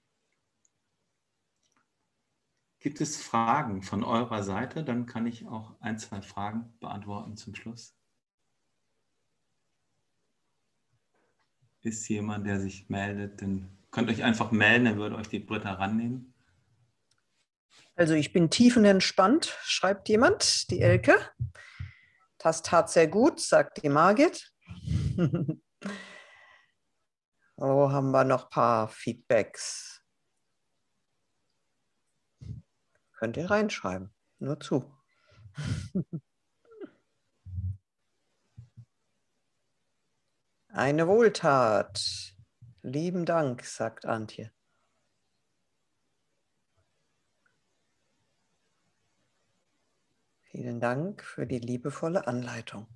Gibt es Fragen von eurer Seite? Dann kann ich auch ein, zwei Fragen beantworten zum Schluss. Ist jemand, der sich meldet? Dann könnt ihr euch einfach melden, dann würde euch die Britta rannehmen. Also ich bin tiefenentspannt, schreibt jemand, die Elke. Das tat sehr gut, sagt die Margit. Oh, haben wir noch ein paar Feedbacks. Könnt ihr reinschreiben, nur zu. Eine Wohltat. Lieben Dank, sagt Antje. Vielen Dank für die liebevolle Anleitung.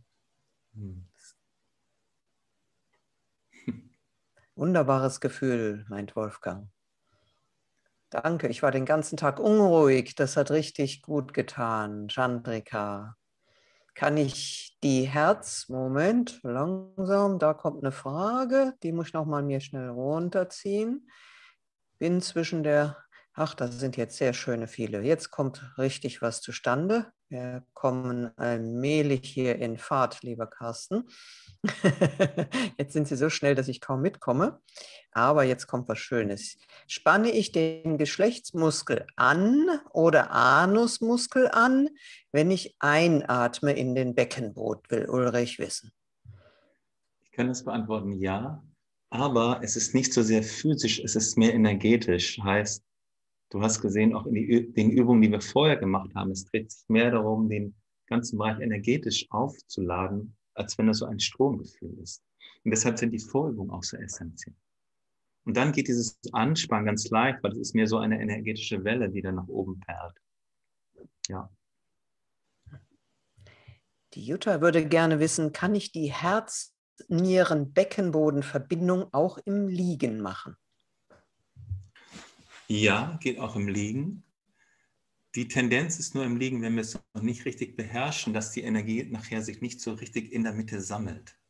Wunderbares Gefühl, meint Wolfgang. Danke, ich war den ganzen Tag unruhig. Das hat richtig gut getan, Chandrika. Kann ich die Moment, langsam, da kommt eine Frage, die muss ich nochmal mir schnell runterziehen. Bin zwischen da sind jetzt sehr schöne viele. Jetzt kommt richtig was zustande. Wir kommen allmählich hier in Fahrt, lieber Carsten. Jetzt sind Sie so schnell, dass ich kaum mitkomme. Aber jetzt kommt was Schönes. Spanne ich den Geschlechtsmuskel an oder Anusmuskel an, wenn ich einatme in den Beckenboden, will Ulrich wissen. Ich kann das beantworten, ja. Aber es ist nicht so sehr physisch, es ist mehr energetisch. Heißt, du hast gesehen, auch in den Übungen, die wir vorher gemacht haben, es dreht sich mehr darum, den ganzen Bereich energetisch aufzuladen, als wenn das so ein Stromgefühl ist. Und deshalb sind die Vorübungen auch so essentiell. Und dann geht dieses Anspannen ganz leicht, weil es ist mehr so eine energetische Welle, die dann nach oben perlt. Ja. Die Jutta würde gerne wissen, kann ich die Herz-Nieren-Beckenboden-Verbindung auch im Liegen machen? Ja, geht auch im Liegen. Die Tendenz ist nur im Liegen, wenn wir es noch nicht richtig beherrschen, dass die Energie nachher sich nicht so richtig in der Mitte sammelt.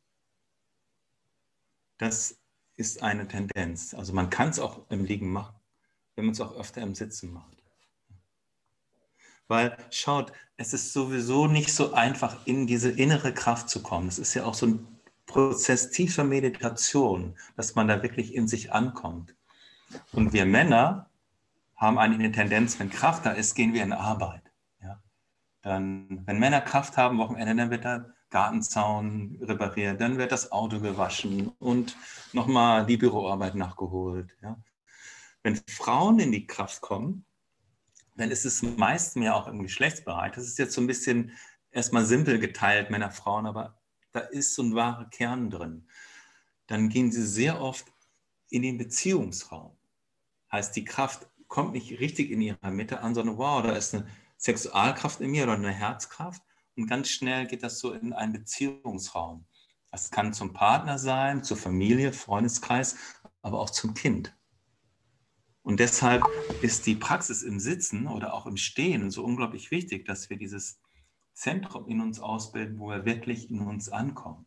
Das ist eine Tendenz. Also man kann es auch im Liegen machen, wenn man es auch öfter im Sitzen macht. Weil, schaut, es ist sowieso nicht so einfach, in diese innere Kraft zu kommen. Es ist ja auch so ein Prozess tiefer Meditation, dass man da wirklich in sich ankommt. Und wir Männer haben eigentlich eine Tendenz, wenn Kraft da ist, gehen wir in Arbeit. Ja? Dann, wenn Männer Kraft haben, Wochenende, dann wird der Gartenzaun repariert, dann wird das Auto gewaschen und nochmal die Büroarbeit nachgeholt. Ja? Wenn Frauen in die Kraft kommen, dann ist es meist mehr auch im Geschlechtsbereich. Das ist jetzt so ein bisschen erstmal simpel geteilt, Männer, Frauen, aber da ist so ein wahrer Kern drin. Dann gehen sie sehr oft in den Beziehungsraum. Heißt, die Kraft kommt nicht richtig in ihrer Mitte an, sondern wow, da ist eine Sexualkraft in mir oder eine Herzkraft und ganz schnell geht das so in einen Beziehungsraum. Das kann zum Partner sein, zur Familie, Freundeskreis, aber auch zum Kind. Und deshalb ist die Praxis im Sitzen oder auch im Stehen so unglaublich wichtig, dass wir dieses Zentrum in uns ausbilden, wo wir wirklich in uns ankommen.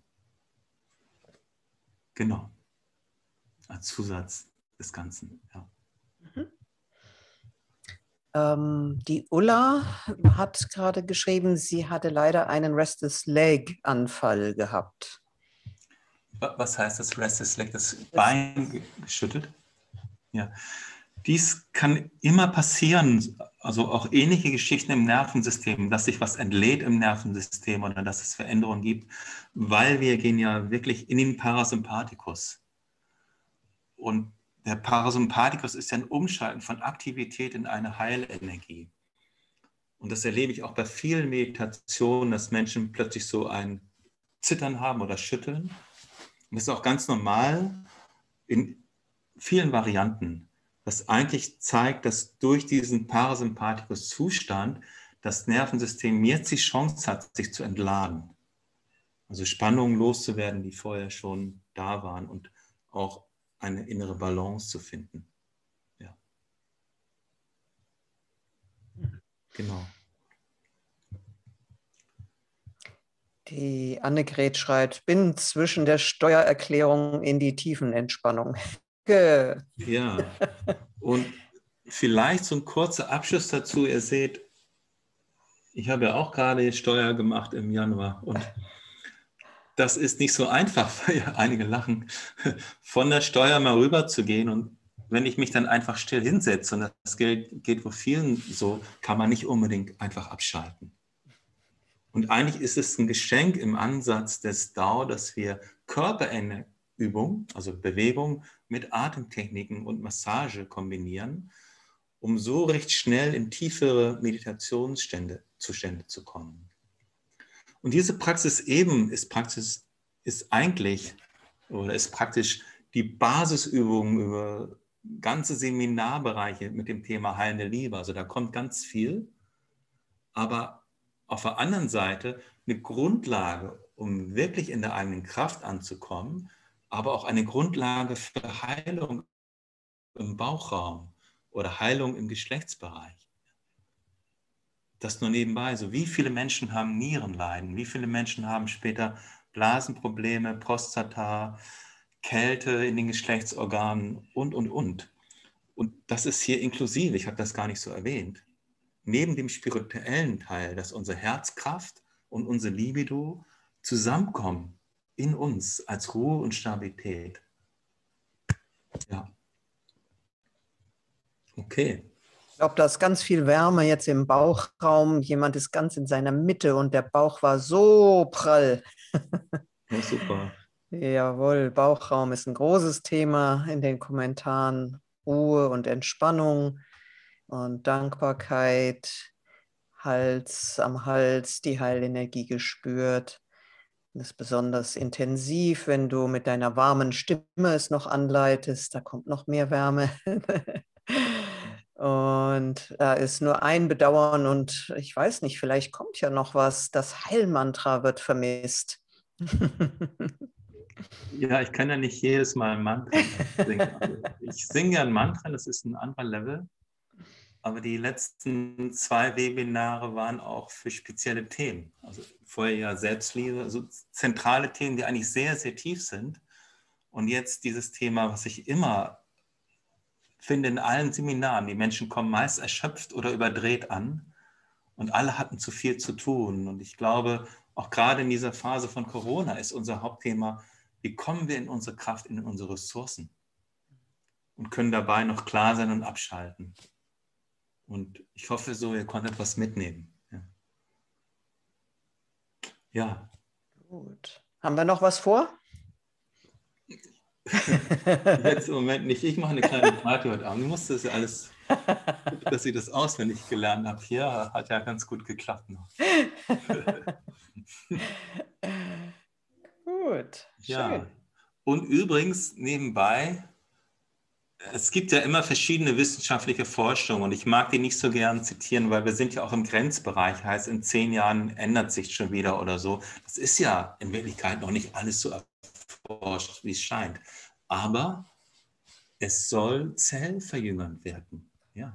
Genau. Als Zusatz des Ganzen. Ja. Die Ulla hat gerade geschrieben, sie hatte leider einen Restless Leg Anfall gehabt. Was heißt das Restless Leg? Das Bein geschüttelt? Ja. Dies kann immer passieren, also auch ähnliche Geschichten im Nervensystem, dass sich was entlädt im Nervensystem oder dass es Veränderungen gibt, weil wir gehen ja wirklich in den Parasympathikus. Und der Parasympathikus ist ja ein Umschalten von Aktivität in eine Heilenergie. Und das erlebe ich auch bei vielen Meditationen, dass Menschen plötzlich so ein Zittern haben oder Schütteln. Und das ist auch ganz normal in vielen Varianten. Was eigentlich zeigt, dass durch diesen Parasympathikus-Zustand das Nervensystem jetzt die Chance hat, sich zu entladen. Also Spannungen loszuwerden, die vorher schon da waren und auch eine innere Balance zu finden. Ja. Genau. Die Annegret schreibt, bin zwischen der Steuererklärung in die Tiefenentspannung. Ja, und vielleicht so ein kurzer Abschluss dazu. Ihr seht, ich habe ja auch gerade Steuer gemacht im Januar und das ist nicht so einfach, weil ja einige lachen, von der Steuer mal rüber zu gehen. Und wenn ich mich dann einfach still hinsetze, und das geht wohl vielen so, kann man nicht unbedingt einfach abschalten. Und eigentlich ist es ein Geschenk im Ansatz des DAO, dass wir Körperübung, also Bewegung, mit Atemtechniken und Massage kombinieren, um so recht schnell in tiefere Meditationszustände zu kommen. Und diese Praxis eben ist praktisch die Basisübungen über ganze Seminarbereiche mit dem Thema heilende Liebe. Also da kommt ganz viel. Aber auf der anderen Seite eine Grundlage, um wirklich in der eigenen Kraft anzukommen, aber auch eine Grundlage für Heilung im Bauchraum oder Heilung im Geschlechtsbereich. Das nur nebenbei. So, wie viele Menschen haben Nierenleiden? Wie viele Menschen haben später Blasenprobleme, Prostata, Kälte in den Geschlechtsorganen und. Und das ist hier inklusive, ich habe das gar nicht so erwähnt. Neben dem spirituellen Teil, dass unsere Herzkraft und unsere Libido zusammenkommen in uns als Ruhe und Stabilität. Ja. Okay. Ich glaube, da ist ganz viel Wärme jetzt im Bauchraum. Jemand ist ganz in seiner Mitte und der Bauch war so prall. Ja, super. Jawohl, Bauchraum ist ein großes Thema in den Kommentaren. Ruhe und Entspannung und Dankbarkeit, Hals am Hals, die Heilenergie gespürt. Das ist besonders intensiv, wenn du mit deiner warmen Stimme es noch anleitest. Da kommt noch mehr Wärme. Und da ist nur ein Bedauern und ich weiß nicht, vielleicht kommt ja noch was. Das Heilmantra wird vermisst. Ja, ich kann ja nicht jedes Mal ein Mantra singen. Also ich singe ja ein Mantra, das ist ein anderer Level. Aber die letzten 2 Webinare waren auch für spezielle Themen. Also vorher ja Selbstliebe, also zentrale Themen, die eigentlich sehr, sehr tief sind. Und jetzt dieses Thema, was ich immer finde in allen Seminaren. Die Menschen kommen meist erschöpft oder überdreht an und alle hatten zu viel zu tun. Und ich glaube, auch gerade in dieser Phase von Corona ist unser Hauptthema, wie kommen wir in unsere Kraft, in unsere Ressourcen und können dabei noch klar sein und abschalten. Und ich hoffe so, ihr konntet was mitnehmen. Ja. Ja. Gut. Haben wir noch was vor? Jetzt im Moment nicht. Ich mache eine kleine Party heute Abend. Ich musste das ja alles, dass ich das auswendig gelernt habe. Hier hat ja ganz gut geklappt noch. Gut, Ja. schön. Und übrigens nebenbei, es gibt ja immer verschiedene wissenschaftliche Forschung und ich mag die nicht so gern zitieren, weil wir sind ja auch im Grenzbereich, heißt in 10 Jahren ändert sich schon wieder oder so. Das ist ja in Wirklichkeit noch nicht alles so erforscht, wie es scheint. Aber es soll zellverjüngernd wirken. Ja.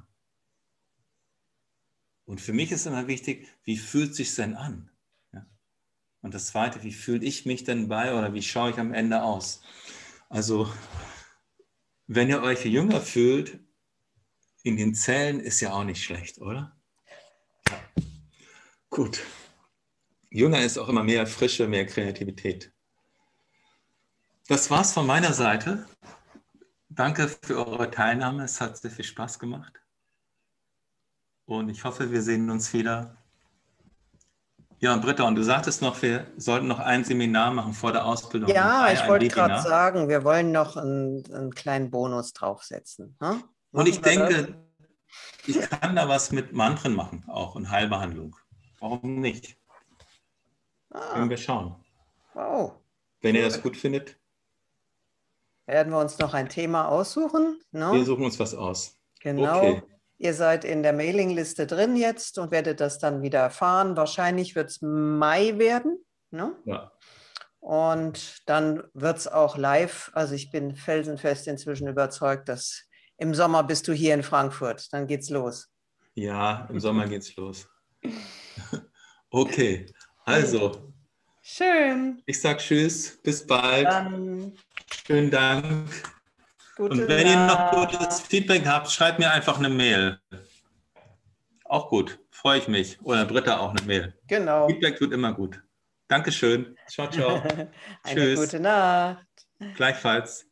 Und für mich ist immer wichtig, wie fühlt es sich denn an? Ja. Und das Zweite, wie fühle ich mich denn bei oder wie schaue ich am Ende aus? Also, wenn ihr euch jünger fühlt, in den Zellen ist ja auch nicht schlecht, oder? Ja. Gut. Jünger ist auch immer mehr Frische, mehr Kreativität. Das war's von meiner Seite. Danke für eure Teilnahme. Es hat sehr viel Spaß gemacht. Und ich hoffe, wir sehen uns wieder. Ja, und Britta, und du sagtest noch, wir sollten noch ein Seminar machen vor der Ausbildung. Ja, ich Ein wollte gerade Webinar. sagen, wir wollen noch einen kleinen Bonus draufsetzen. Hm? Und ich Machen wir das? denke, ich kann da was mit Mantren machen, auch in Heilbehandlung. Warum nicht? Können wir schauen. Wow. Wenn ihr das gut findet, Werden wir uns noch ein Thema aussuchen? Ne? wir suchen uns was aus. Genau. Okay. Ihr seid in der Mailingliste drin jetzt und werdet das dann wieder erfahren. Wahrscheinlich wird es Mai werden. Ne? Ja. Und dann wird es auch live. Also ich bin felsenfest inzwischen überzeugt, dass im Sommer bist du hier in Frankfurt. Dann geht's los. Ja, im Sommer geht's los. Okay, also. Schön. Ich sage Tschüss, bis bald. Dann Schönen Dank. Und wenn ihr noch gutes Feedback habt, schreibt mir einfach eine Mail. Auch gut, freue ich mich. Oder Britta auch eine Mail. Genau. Feedback tut immer gut. Dankeschön. Ciao, ciao. Eine Tschüss. gute Nacht. Gleichfalls.